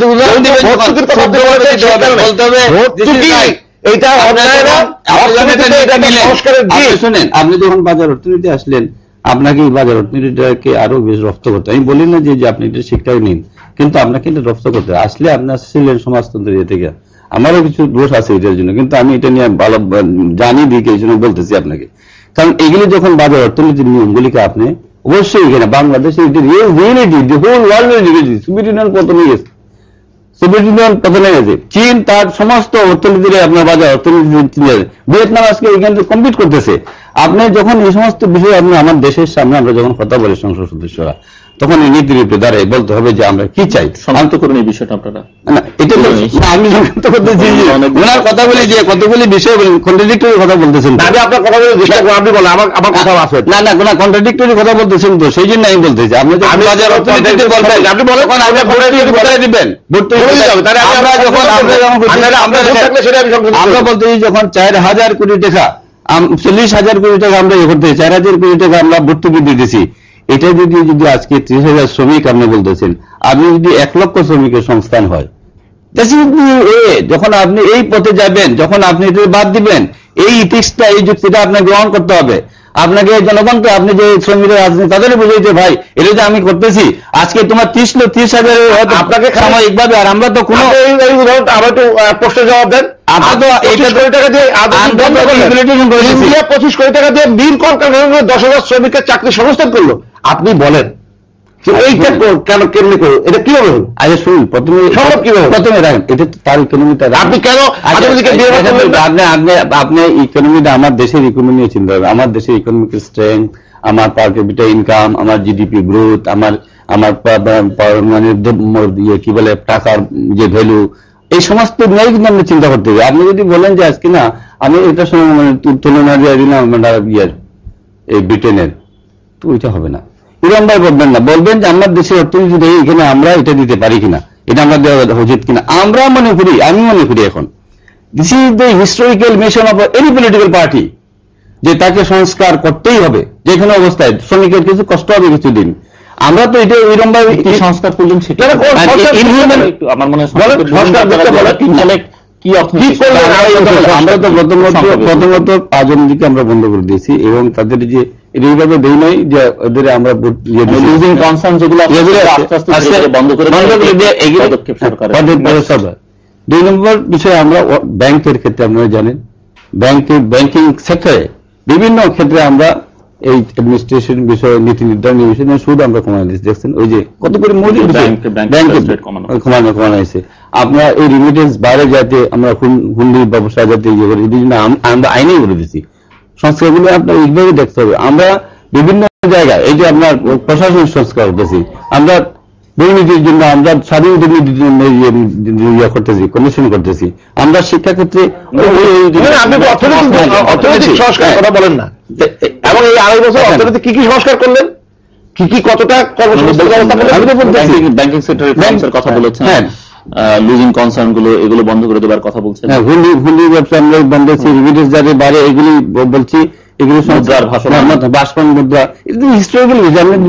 বলতে হবে এইটা অন্যায় না। শুনেন, আপনি যখন বাজার অর্থনীতি আসলেন, আপনাকে এই বাজার অর্থনীতিটাকে আরো বেশ রপ্ত করতে, আমি বলি না যে যে আপনি এটা শিক্ষায় নিন, কিন্তু আপনাকে এটা রপ্ত করতে হবে। আসলে আপনার ছিলেন সমাজতন্ত্র ইয়ে থেকে, আমারও কিছু দোষ আছে এটার জন্য, কিন্তু আমি এটা নিয়ে ভালো জানি দিকে এই জন্য বলতেছি আপনাকে। কারণ এগুলি যখন বাজার অর্থনীতির নিয়মগুলিকে আপনি অবশ্যই এখানে বাংলাদেশে রিয়েলিটি হোল ওয়ার্ল্ডের সোভিয়েত ইউনিয়ন পতন হয়ে গেছে, সোভিয়েত ইউনিয়ন পতন হয়ে গেছে, চীন তার সমস্ত অর্থনীতির আপনার বাজার অর্থনীতি, ভিয়েতনাম আজকে এখানে কম্পিট করতেছে। আপনি যখন এই সমস্ত বিষয় আপনি আমার দেশের সামনে আমরা যখন কথা বলি সংসদ সদস্যরা, তখন এই নীতির উপরে দাঁড়ায় বলতে হবে যে আমরা কি চাই। সমান্ত করুন এই বিষয়টা আপনারা। না এটা তো আমি তো করতেছি যে ওনার কথা বলি যে কতগুলি বিষয় বলেন, কন্ট্রাডিক্টরি কথা বলতেছেন। আমি আপনার কথা বলে চেষ্টা করি, আপনি বলেন, আমার আমার কথা আছে। না না কোন কন্ট্রাডিক্টরি কথা বলতেছেন, তো সেই জন্য আমি বলতেছি আপনি যে বাজার অর্থনীতিতে বলবেন, আপনি বলেন কোন আপনি ভোট কোথায় দিবেন, ভোট তো হবে। তাহলে আমরা যখন আমরা যখন আমরা আমরা বলতেছি যখন চার হাজার কোটি টাকা চল্লিশ হাজার কোটি টাকা আমরা ইয়ে করতে, চার হাজার কোটি টাকা আমরা ভর্তুকি দিতেছি, এটা যদি যদি আজকে ত্রিশ হাজার শ্রমিক আপনি বলতেছেন, আপনি যদি এক লক্ষ শ্রমিকের সংস্থান হয়, যখন আপনি এই পথে যাবেন, যখন আপনি এটা বাদ দিবেন, এই ইতিহাসটা এই যুক্তিটা আপনাকে গ্রহণ করতে হবে। আপনাকে জনগণকে আপনি যে শ্রমিকরা আছেন তাদেরও বুঝাইতে ভাই এটা যে আমি করতেছি, আজকে তোমার ত্রিশ লোক ত্রিশ হাজার আপনাকে সাময়িকভাবে, আর আমরা তো কোনো এই উদাহরণটা আবার একটু প্রশ্নের জবাব দেন। আপনার তো এইটা কোটি টাকা দিয়ে ইন্ডিয়া পঁচিশ কোটি টাকা দিয়ে বীর কলকারখানা দশ হাজার শ্রমিকের চাকরি সংস্থান করলো। আপনি বলেন এইটা কেন কেমনি করো, এটা কিভাবে হলো? আচ্ছা শুনুন, প্রথমে সম্ভব কিভাবে? প্রথমে রাখেন এটা তার ইকোনমিটা, আপনি কেন আপনি আপনি আপনি ইকোনমিটা আমার দেশের ইকোনমি চিন্তা করবেন, আমার দেশের ইকোনমিক স্ট্রেংথ, আমার পার ক্যাপিটা ইনকাম, আমার জিডিপি গ্রোথ, আমার আমার মানে ইয়ে কি বলে টাকার যে ভ্যালু, এই সমস্ত নিয়ে কিন্তু আমরা চিন্তা করতে হবে। আপনি যদি বলেন যে আজকে না আমি এটার সঙ্গে মানে তুলনা দিয়ে দিলাম ইয়ের এই ব্রিটেনের, তো ওইটা হবে না। এরকম ভাই বলবেন না, বলবেন যে আমার দেশের অর্থনীতি এখানে আমরা এটা দিতে পারি কিনা, এটা আমরা দেওয়া উচিত কিনা। আমরা মনে করি, আমি মনে করি এখন this is the historical mission of any political party, যে তাকে সংস্কার করতেই হবে, যেখানে অবস্থায় শ্রমিকের কিছু কষ্ট হবে কিছুদিন। আমরা তো এটা ওইরকম ভাবে সংস্কার করলেন, সেটা আমার মনে হয় কি আমরা তো প্রথমত প্রথমত পাঁচজনদিকে আমরা বন্ধ করে দিয়েছি, এবং তাদের যে এইভাবে দেই নাই যে ওদের আমরা লিজিং কনসার্ন যেগুলো বন্ধ করে দুই নম্বর বিষয় আমরা ব্যাংকের ক্ষেত্রে আপনারা জানেন, ব্যাংকের ব্যাংকিং সেক্টরে বিভিন্ন ক্ষেত্রে আমরা এই অ্যাডমিনিস্ট্রেশন বিষয়ে নীতি নির্ধারণ বিষয়ে সুদ আমরা কমানো দিয়েছি। দেখছেন ওই যে কত করে মজুরি ব্যাংকে কমানো কমানো হয়েছে। আপনার এই রিমিটেন্স বাইরে যাতে আমরা হুন্ডি ব্যবসা যাতে ইয়ে করি, আমরা আইনেই বলে দিচ্ছি। সংস্কারগুলো আপনার এইভাবে দেখতে হবে। আমরা বিভিন্ন জায়গায় এই যে আপনার প্রশাসনিক সংস্কার করতেছি, আমরা দুর্নীতির জন্য আমরা স্বাধীন দুর্নীতির জন্য ইয়ে করতেছি, কমিশন করতেছি। আমরা শিক্ষাক্ষেত্রে অর্থনৈতিক সংস্কার কথা বলেন না, এবং এই আড়াই বছর অর্থনীতি কি কি সংস্কার করলেন, কি কি কতটা কর্মসংস্থান ব্যবস্থা করলেন? ব্যাংকিং সেক্টরের কথা বলেছেন, লুজিং কনসার্ন গুলো এগুলো বন্ধ করে দেওয়ার কথা বলছেন, হুন্ডি হুন্ডি ব্যবসা আমরা বন্ধ করছি, রিমিটেন্স যাতে বাড়ে এগুলি বলছি, এগুলো বাসপান মুদ্রা হিস্টোরিক্যাল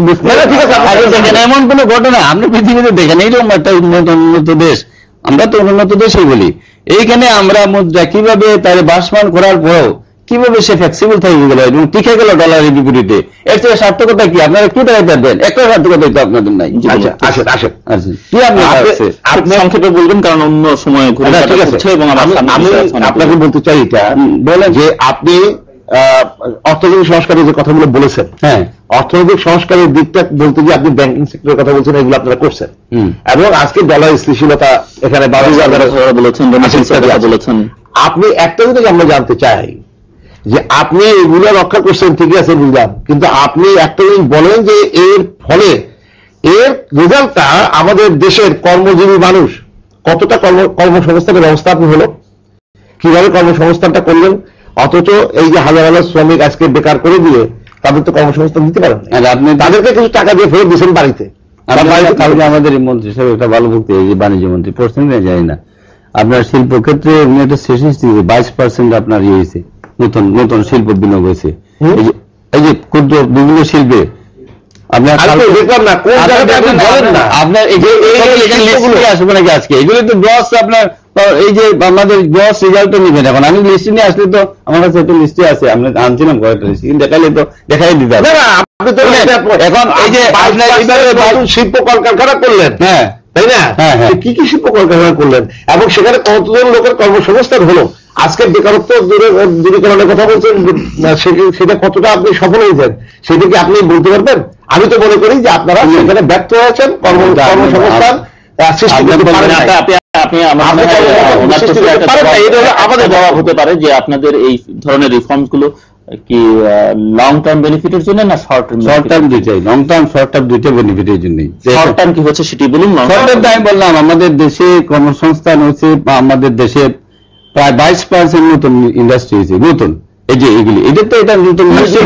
এমন কোন ঘটনা আপনি পৃথিবীতে দেখেন। এইরকম একটা উন্নত উন্নত দেশ, আমরা তো উন্নত দেশই বলি, এইখানে আমরা মুদ্রা কিভাবে তার বাসমান করার পরেও কিভাবে সে ফ্লেক্সিবল থেকে গেল এবং টিকে গেল ডলারের বিপরীতে, এর থেকে সার্থকতা কি? আপনারা একটু টাকা দেন, একটা সার্থকতা তো আপনাদের নাই। কি আপনি সংক্ষেপে বলবেন, কারণ অন্য সময় এবং আমি আপনাকে বলতে চাই এটা বলেন যে আপনি অর্থনৈতিক সংস্কারের যে কথাগুলো বলেছেন, হ্যাঁ অর্থনৈতিক সংস্কারের দিকটা বলতে গিয়ে আপনি ব্যাংকিং সেক্টরের কথা বলছেন, এগুলো আপনারা করছেন, এবং আজকে ডলার স্থিতিশীলতা এখানে বলেছেন। আপনি একটা জিনিস আমরা জানতে চাই যে আপনি এগুলো রক্ষা করছেন, ঠিকই আছে বুঝলাম, কিন্তু আপনি একটা জিনিস বলেন যে এর ফলে এর রেজাল্টটা আমাদের দেশের কর্মজীবী মানুষ কতটা কর্ম কর্মসংস্থানের ব্যবস্থা আপনি হলো, কিভাবে কর্মসংস্থানটা করলেন, অথচ এই যে হাজার হাজার শ্রমিক আজকে বেকার করে দিয়ে তাদের তো কর্মসংস্থান দিতে পারেন, আপনি তাদেরকে কিছু টাকা দিয়ে ফেরত দিচ্ছেন বাড়িতে। আমাদের মন্ত্রী সাহেব একটা ভালো বলতে, এই যে বাণিজ্য মন্ত্রী প্রশ্ন যায় না, আপনার শিল্প ক্ষেত্রে একটা শেষ বাইশ পার্সেন্ট আপনার ইয়ে হয়েছে, নতুন নতুন শিল্প বিনিয়োগ হয়েছে। এই যে ক্ষুদ্র বিভিন্ন শিল্পে আপনার দেখলাম না আপনার আসবে নাকি আজকে, এগুলো তো গ্রস আপনার এই যে আমাদের গ্রস রেজাল্টও নেবেন এখন। আমি লিস্টে নিয়ে আসলে তো আমার কাছে একটা লিস্টে আছে, আমি আনছিলাম কয়েকটা লিস্ট, কিন্তু দেখালে তো দেখাই দিতে হবে। আপনি তো এখন এই যে আপনার এইভাবে শিল্প কলকারখানা করলেন, হ্যাঁ তাই না? হ্যাঁ হ্যাঁ কি কি শিল্প কলকারখানা করলেন এবং সেখানে কতজন লোকের কর্মসংস্থান হলো? আজকে বেকারত্ব দূরীকরণের কথা বলছেন, সেটা কতটা আপনি সফল হয়েছেন সেটা কি আপনি বলতে পারবেন? আমি তো মনে করি যে আপনারা সেখানে ব্যর্থ হয়েছেন, কর্মসংস্থান সৃষ্টি করতে পারেন না। আপনি আমাদের জবাব হতে পারে যে আপনাদের এই ধরনের রিফর্মস গুলো কি লং টার্ম বেনিফিটের জন্য না শর্ট টার্ম? শর্ট টার্ম দুইটাই, লং টার্ম শর্ট টার্ম দুইটা বেনিফিটের জন্যই। শর্ট টার্ম কি হচ্ছে সেটি বলুন। শর্ট টার্ম আমি বললাম আমাদের দেশে কর্মসংস্থান হচ্ছে, আমাদের দেশে প্রায় বাইশ পার্সেন্ট নতুন ইন্ডাস্ট্রি হয়েছে, নতুন এই যে এগুলি, এটা তো এটা নতুন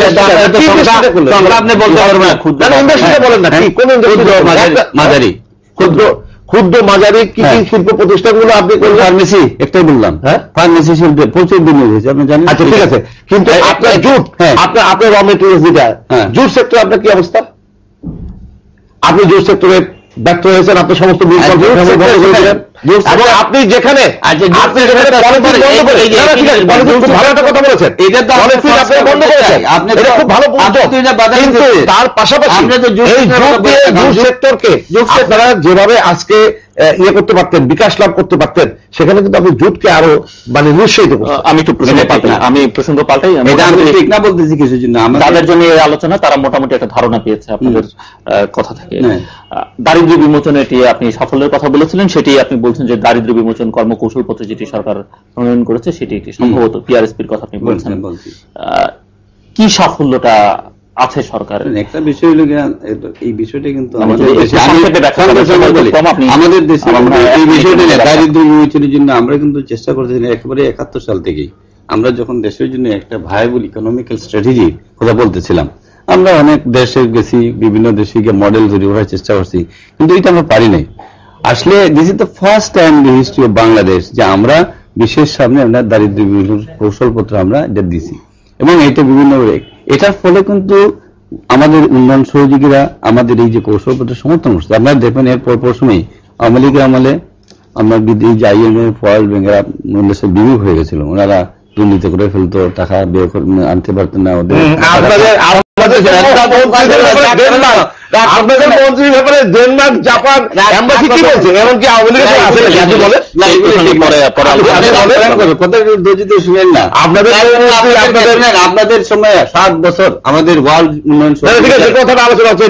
আপনি বলতে পারবেন না। ক্ষুদ্র বলেন না, কোন মাঝারি ক্ষুদ্র ক্ষুদ্র মাঝারি কি কি শিল্প প্রতিষ্ঠানগুলো আপনি ফার্মেসি একটাই বললাম, হ্যাঁ ফার্মেসি শিল্পে প্রচুর বিনিয়োগ হয়েছে, আপনি জানেন। আচ্ছা ঠিক আছে, কিন্তু আপনার জুট, আপনার আপনার র মেটেরিয়ালস যেটা জুট সেক্টর, আপনার কি অবস্থা? আপনি জুট সেক্টরে ব্যর্থ হয়েছেন, আপনি সমস্ত এবং আপনি যেখানে আপনি যেখানে ভালো একটা কথা বলেছেন, এটা তো আপনি বন্ধ করেছেন, আপনি খুব ভালো উদ্যোগ, কিন্তু তার পাশাপাশি এই জুট সেক্টরকে আপনারা যেভাবে আজকে ইয়ে করতে পারতেন, বিকাশ লাভ করতে পারতেন, সেখানে কিন্তু আপনি জুটকে আরো মানে নিশ্চয়িত করছেন। আমি একটু প্রসঙ্গ পাল্টাই আমি প্রসঙ্গ পাল্টাই এটা আমি ঠিক না বলতেছি কিছু জন্য, তাদের জন্য এই আলোচনা তারা মোটামুটি একটা ধারণা পেয়েছে আপনাদের কথা থেকে। দারিদ্র্য বিমোচনেটি আপনি সাফল্যের কথা বলেছিলেন, সেটি আপনি বলছেন যে দারিদ্র্য বিমোচন কর্মকৌশল পত্র যেটি সরকার প্রণয়ন করেছে সেটি একটি সম্ভবত পিআরএসপির কথা আপনি বলছেন। কি সাফল্যটা আছে সরকারের? একটা বিষয় হলো এই বিষয়টা কিন্তু আমাদের দেশে এই বিষয়টা দারিদ্র্য বিমোচনের জন্য আমরা কিন্তু চেষ্টা করতেছি একেবারে একাত্তর সাল থেকেই। আমরা যখন দেশের জন্য একটা ভায়াবল ইকোনমিক্যাল স্ট্র্যাটেজি কথা বলতেছিলাম, আমরা অনেক দেশে গেছি, বিভিন্ন দেশে গিয়ে মডেল তৈরি করার চেষ্টা করছি, কিন্তু এটা আমরা পারি নাই। আসলে this is the first time in history of Bangladesh যে আমরা বিশ্বের সামনে আমরা দারিদ্র্য বিমোচন কৌশলপত্র আমরা এটা দিছি, এবং এটা বিভিন্ন এটার ফলে কিন্তু আমাদের উন্নয়ন সহযোগীরা আমাদের এই যে কৌশলপত্র সমর্থন করছে। আপনারা দেখবেন এর পর পর সময় আওয়ামী লীগের আমলে আমরা এই যে আইএমএফ ওয়ার্ল্ড ব্যাংকেরা দেশে বিনিয়োগ হয়ে গেছিল, ওনারা দুর্নীতি করে ফেলতো, টাকা বের আনতে পারতেন না। ওদের আপনাদের মন্ত্রীর ব্যাপারে ডেনমার্ক, জাপান এমবাসি কি বলছে? এমনকি আওয়ামী লীগের আপনাদের সময় সাত বছর আমাদের ওয়ার্ল্ড উন্নয়ন কথাটা আলোচনা হচ্ছে,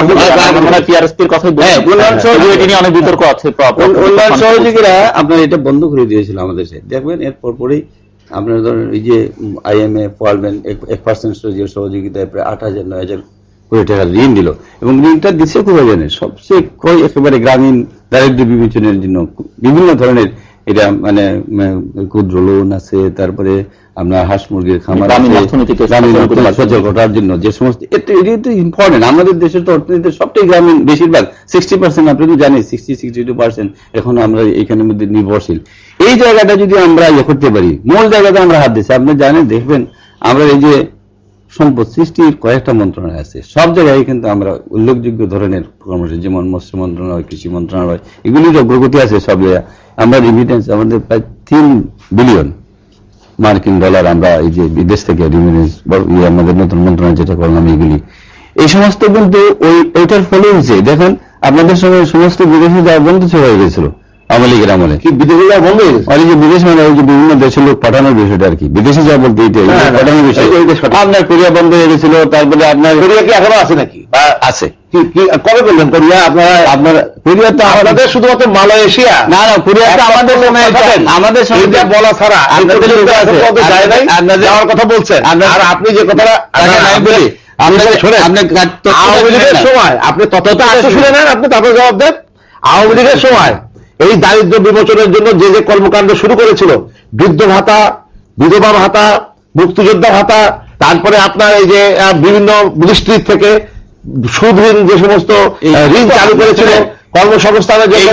অনেক বিতর্ক আছে। উন্নয়ন সহযোগীরা আপনার এটা বন্ধ করে দিয়েছিল আমাদের দেশে। দেখবেন এরপর পরেই আপনার ধরেন এই যে আইএমএফ ওয়ার্ল্ড ব্যাংক এক পার্সেন্ট সহযোগিতায় প্রায় আট হাজার নয় হাজার কোটি টাকা ঋণ দিল, এবং ঋণটা দিচ্ছে কোথায় জানে? সবচেয়ে কয় একেবারে গ্রামীণ দারিদ্র্য বিমোচনের জন্য বিভিন্ন ধরনের, এটা মানে ক্ষুদ্র লোন আছে, তারপরে আপনার হাঁস মুরগির খামার সচল করার জন্য যে সমস্ত, এটা তো ইম্পর্টেন্ট। আমাদের দেশের তো অর্থনীতি সবটাই গ্রামীণ, বেশিরভাগ সিক্সটি পার্সেন্ট আপনি তো জানেন, সিক্সটি সিক্সটি টু পার্সেন্ট এখন আমরা এখানের মধ্যে নির্ভরশীল। এই জায়গাটা যদি আমরা ইয়ে করতে পারি, মূল জায়গাটা আমরা হাত দিচ্ছি। আপনি জানেন, দেখবেন আমরা এই যে সম্পদ সৃষ্টির কয়েকটা মন্ত্রণালয় আছে, সব জায়গায় কিন্তু আমরা উল্লেখযোগ্য ধরনের কর্মসূচি, যেমন মৎস্য মন্ত্রণালয়, কৃষি মন্ত্রণালয়, এগুলির অগ্রগতি আছে সব জায়গায়। আমরা রিমিটেন্স আমাদের প্রায় তিন বিলিয়ন মার্কিন ডলার আমরা এই যে বিদেশ থেকে রিমিটেন্স আমাদের নতুন মন্ত্রণালয় যেটা করলাম, এগুলি এই সমস্ত কিন্তু ওই ওইটার ফলে হয়েছে। দেখেন আপনাদের সময় সমস্ত বিদেশে যাওয়া বন্ধ হয়ে গেছিল আওয়ামী লীগের আমলে। কি বিদেশে যাওয়া বন্ধ হয়ে গেছে? যে বিদেশ মানে ওই যে বিভিন্ন দেশের লোক পাঠানোর বিষয়টা আর কি, বিদেশে যাওয়া বলতে এইটাই পাঠানোর বিষয়। আপনার কোরিয়া বন্ধ হয়ে গেছিল, তারপরে আপনার কোরিয়া কি এখনো আছে নাকি? আছে। কবে বললেন কোরিয়া? আপনারা আপনার কোরিয়া তো আমাদের শুধুমাত্র মালয়েশিয়া না, না কোরিয়া তো আমাদের সময় আমাদের সঙ্গে বলা ছাড়া আপনাদের যায় নাই, আপনাদের যাওয়ার কথা বলছেন। আর আপনি যে কথাটা বলি আওয়ামী লীগের সময় আপনি ততটা আগে শুনে নেন, আপনি তারপরে জবাব দেন। আওয়ামী লীগের সময় এই দারিদ্র্য বিমোচনের জন্য যে যে কর্মকাণ্ড শুরু করেছিল, বৃদ্ধ ভাতা, বিধবা ভাতা, মুক্তিযোদ্ধা ভাতা, তারপরে আপনার এই যে বিভিন্ন মিনিস্ট্রি থেকে সুদহীন যে সমস্ত ঋণ চালু করেছিল, কর্মসংস্থানের জন্য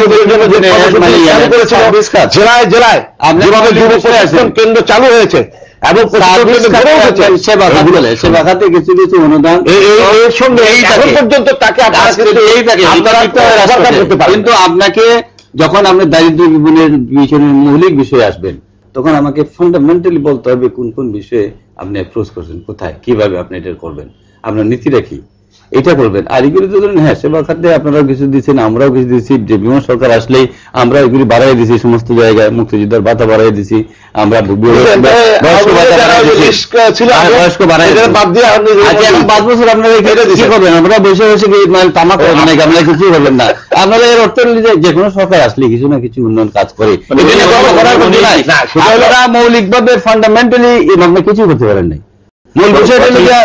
জেলায় জেলায় যেভাবে যুব প্রশিক্ষণ কেন্দ্র চালু হয়েছে, এবং সেবা খাত বলে সেবা খাতে কিছু কিছু অনুদান এর সঙ্গে এখন পর্যন্ত তাকে কিন্তু আপনাকে যখন আপনি দারিদ্র বিপনের বিষয়ের মৌলিক বিষয়ে আসবেন তখন আমাকে ফান্ডামেন্টালি বলতে হবে কোন কোন বিষয়ে আপনি অ্যাপ্রোচ করছেন, কোথায় কিভাবে আপনি এটা করবেন, আপনার নীতিটা কি, এটা করবেন। আর এগুলি তো ধরেন হ্যাঁ সেবা খাতে আপনারাও কিছু দিচ্ছেন, আমরাও কিছু দিচ্ছি, যে বিমান সরকার আসলেই আমরা এগুলি বাড়াই দিচ্ছি, সমস্ত জায়গায় মুক্তিযোদ্ধার ভাতা বাড়াই দিচ্ছি, আমরা বয়স্ক বাড়াই পাঁচ বছর আপনারা কি করবেন, আমরা বসে বসে তামাক করবেন নাকি, আপনারা কিছু করবেন না, আপনারা এর অর্থ যে কোনো সরকার আসলে কিছু না কিছু উন্নয়ন কাজ করে, মৌলিক ভাবে ফান্ডামেন্টালি আপনারা কিছু করতে পারেন নাই। মূল বিষয়টা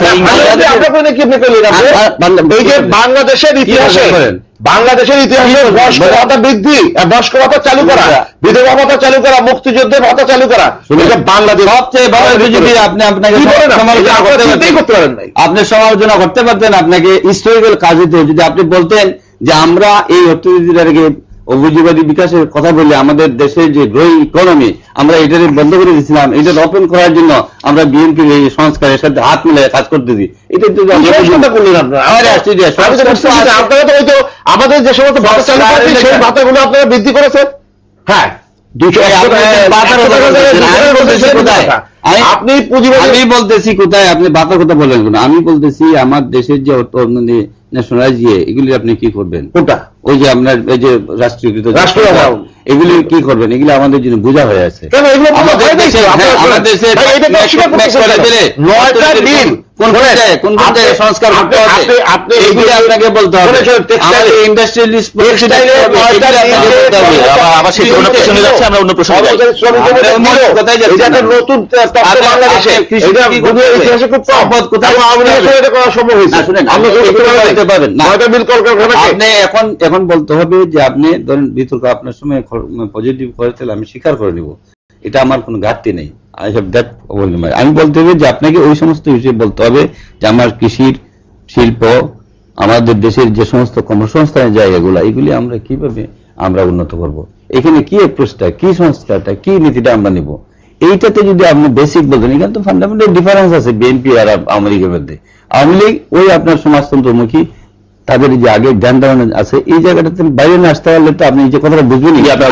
বাংলাদেশের ইতিহাসে বাংলাদেশের ইতিহাসে বয়স্ক ভাতা বৃদ্ধি, বয়স্ক ভাতা চালু করা, বিধবা ভাতা চালু করা, মুক্তিযুদ্ধের ভাতা চালু করা, বাংলাদেশ সবচেয়ে বড় বিজেপি। আপনি আপনাকে করতে পারেন নাই, আপনি সমালোচনা করতে পারতেন, আপনাকে হিস্টোরিক্যাল কাজ হতে যদি আপনি বলতেন যে আমরা এই অর্থনীতিটাকে অভিযোগবাদী বিকাশের কথা বললে আমাদের দেশের যে গ্রোয়িং ইকোনমি আমরা এটা বন্ধ করে দিয়েছিলাম, এটা ওপেন করার জন্য আমরা বিএনপির এই সংস্কারের সাথে হাত মিলিয়ে কাজ করতে দিই, এটা তো করলেন আপনারা। আমাদের যে সমস্ত ভাতা চালু করেছে সেই ভাতাগুলো আপনারা বৃদ্ধি করেছেন। হ্যাঁ, আপনি আমি বলতেছি কোথায়, আপনি ভাতার কথা বলেন না, আমি বলতেছি আমার দেশের যে ন্যাশনালাইজ ইয়ে এগুলি আপনি কি করবেন, কোনটা ওই যে আপনার এই যে রাষ্ট্রীয়কৃত রাষ্ট্রীয় এগুলি কি করবেন, এগুলি আমাদের জন্য বোঝা হয়ে আছে। সংস্কার করতে হবে, এগুলি আপনাকে বলতে হবে, ইন্ডাস্ট্রিয়ালিস্ট নতুন আপনি এখন এখন বলতে হবে যে আপনি ধরেন বিতর্ক আপনার সময় পজিটিভ করেছিল, আমি স্বীকার করে নিব, এটা আমার কোনো ঘাটতি নেই। আমি বলতে হবে যে আপনাকে ওই সমস্ত বিষয়ে বলতে হবে যে আমার কৃষির শিল্প, আমাদের দেশের যে সমস্ত কর্মসংস্থানের জায়গাগুলো এগুলি আমরা কিভাবে আমরা উন্নত করব, এখানে কি অ্যাপ্রোচটা, কি সংস্কারটা, কি নীতিটা আমরা নিব, এইটাতে যদি আপনি বেসিক বলতেন। এখানে তো ফান্ডামেন্টাল ডিফারেন্স আছে বিএনপি আর আওয়ামী লীগের মধ্যে। আওয়ামী লীগ ওই আপনার সমাজতন্ত্রমুখী, তাদের যে আগে জ্ঞান ধারণা আছে, এই জায়গাটাতে বাইরে না আসতে পারলে তো আপনি যে কথাটা বুঝবেন।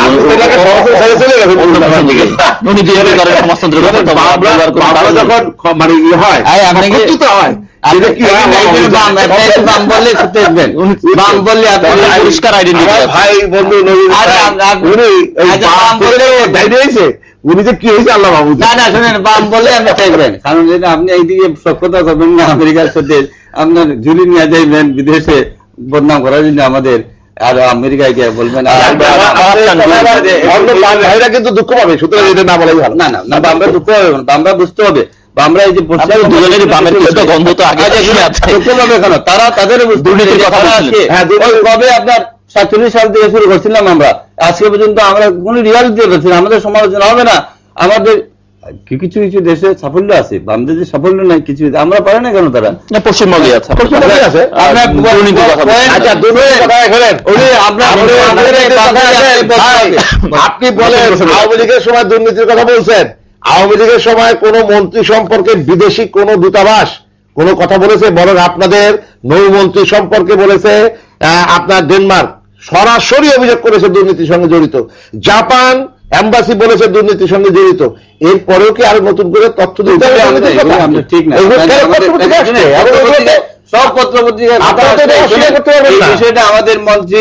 মানে ইয়ে হয় উনি যে কি হয়েছে আল্লাহ বাবু, না না শুনেন, বাম বলে আপনি চাইবেন, কারণ আপনি এইদিকে সক্ষতা করবেন না, আমেরিকার সাথে আপনার ঝুলি নিয়ে যাইবেন বিদেশে বদনাম করার জন্য আমাদের, আর আমেরিকায় গিয়ে বলবেন ভাইরা কিন্তু দুঃখ পাবে, সুতরাং এটা না বলাই ভালো। না না না, আমরা দুঃখ পাবে না, আমরা বুঝতে হবে আমরা এই যে দুজনেরই বামের গন্ধ তো আগে কেন তারা তাদের দুর্নীতির কথা কবে আপনার সাতচল্লিশ সাল থেকে শুরু করছিলাম আমরা, আজকে পর্যন্ত আমরা কোন রিয়ালিটি পাচ্ছি না, আমাদের সমালোচনা হবে না। আমাদের কিছু কিছু দেশে সাফল্য আছে, বামদের যে সাফল্য নাই কিছু আমরা পারি না কেন, তারা পশ্চিমবঙ্গে আছে। আপনি বলেন আওয়ামী লীগের সময় দুর্নীতির কথা বলছেন, আওয়ামী লীগের সময় কোন মন্ত্রী সম্পর্কে বিদেশি কোন দূতাবাস কোন কথা বলেছে? বরং আপনাদের নৌমন্ত্রী সম্পর্কে বলেছে আপনার ডেনমার্ক সরাসরি অভিযোগ করেছে দুর্নীতির সঙ্গে জড়িত, জাপান এম্বাসি বলেছে দুর্নীতির সঙ্গে জড়িত। এরপরেও কি আরো নতুন করে তথ্য দিতে হবে? ঠিক না, সব পত্র পত্রিকায় বিষয়টা আমাদের মন্ত্রী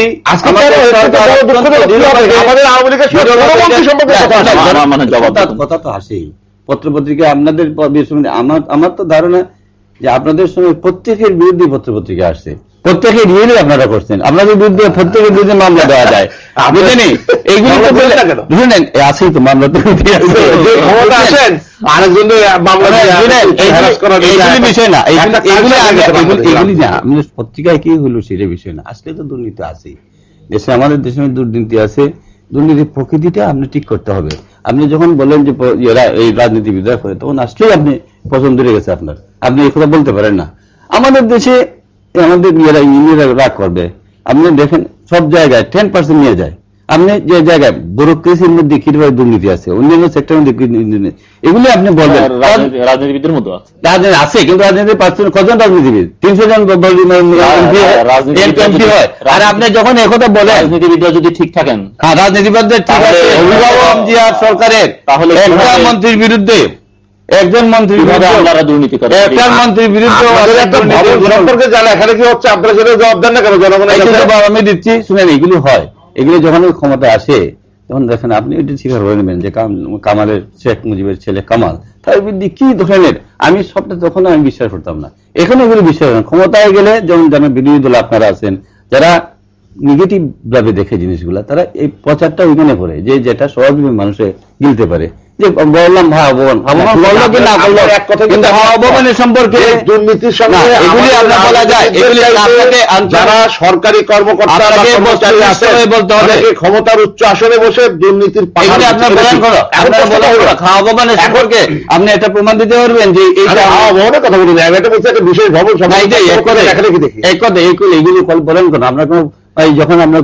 কথা তো আসেই পত্র পত্রিকা আপনাদের। আমার আমার তো ধারণা যে আপনাদের সময় প্রত্যেকের বিরুদ্ধে পত্র পত্রিকা আসছে, প্রত্যেকের রিয়েলি আপনারা করছেন, আপনাদের বিরুদ্ধে প্রত্যেকের বিরুদ্ধে মামলা দেওয়া যায়, বুঝলেন? এইগুলো বুঝলেন আছেই তো মামলা তো আসেন আরেকজন বিষয় না, এগুলি না পত্রিকায় কি হলো সেটা বিষয় না, আসলে তো দুর্নীতি আছেই দেশে, আমাদের দেশে দুর্নীতি আছে। দুর্নীতির প্রকৃতিটা আপনি ঠিক করতে হবে। আপনি যখন বলেন যে এরা এই রাজনীতিবিদরা করে, তখন আসলেই আপনি পছন্দ হয়ে গেছে আপনার, আপনি এই কথা বলতে পারেন না। আমাদের দেশে আমাদের ইঞ্জিনিয়াররা রাগ করবে, আপনি দেখেন সব জায়গায় টেন পার্সেন্ট নিয়ে যায়, আপনি যে জায়গায় ব্যুরোক্রেসির মধ্যে কিভাবে দুর্নীতি আছে, অন্যান্য সেক্টরের মধ্যে এগুলি আপনি বলবেন। রাজনীতিবিদের মধ্যে আছে, রাজনীতি আছে, কিন্তু রাজনীতি পাচ্ছেন কজন রাজনীতিবিদ? তিনশো জন এমপি হয়। আর আপনি যখন একথা বলেন রাজনীতিবিদরা যদি ঠিক থাকেন, হ্যাঁ রাজনীতিবিদদের ঠিক আছে, অভিভাবক জিয়ার সরকারের তাহলে একটা মন্ত্রীর বিরুদ্ধে একজন মন্ত্রীর আপনারা দুর্নীতি করেন, একটা মন্ত্রীর বিরুদ্ধে সম্পর্কে জানা এখানে কি হচ্ছে আপনারা সেটা জবাব দেন না কেন জনগণের কাছে? আমি দিচ্ছি শুনেন, এগুলি হয়, এগুলি যখন ক্ষমতা আসে তখন দেখেন আপনি এটি স্বীকার করে নেবেন যে কামালের, শেখ মুজিবের ছেলে কামাল, তার বিরুদ্ধে কি ধরনের, আমি সবটা তখন আমি বিশ্বাস করতাম না, এখন এগুলি বিশ্বাস করেন। ক্ষমতায় গেলে যেমন যেমন বিরোধী দল আপনারা আছেন যারা নেগেটিভ ভাবে দেখে জিনিসগুলা, তারা এই প্রচারটা ওইখানে করে যে যেটা স্বাভাবিক মানুষে গিলতে পারে, যে বললাম ভাই অবমান বললো কি না বললো এক কথা, কিন্তু অবমানের সম্পর্কে দুর্নীতির সঙ্গে এগুলি আপনার বলা যায়, এগুলি আপনাকে যারা সরকারি কর্মকর্তা বলতে হবে ক্ষমতার উচ্চ আসনে বসে দুর্নীতির এগুলি আপনার বলেন করো, আপনার বলা খাওয়া অবমানের সম্পর্কে আপনি একটা প্রমাণ দিতে পারবেন যে এইটা অবমানের কথা বলি না, এটা বলছে একটা বিশেষ ভবন এই কথা এইগুলি বলেন করো, আপনার কোন যখন আমরা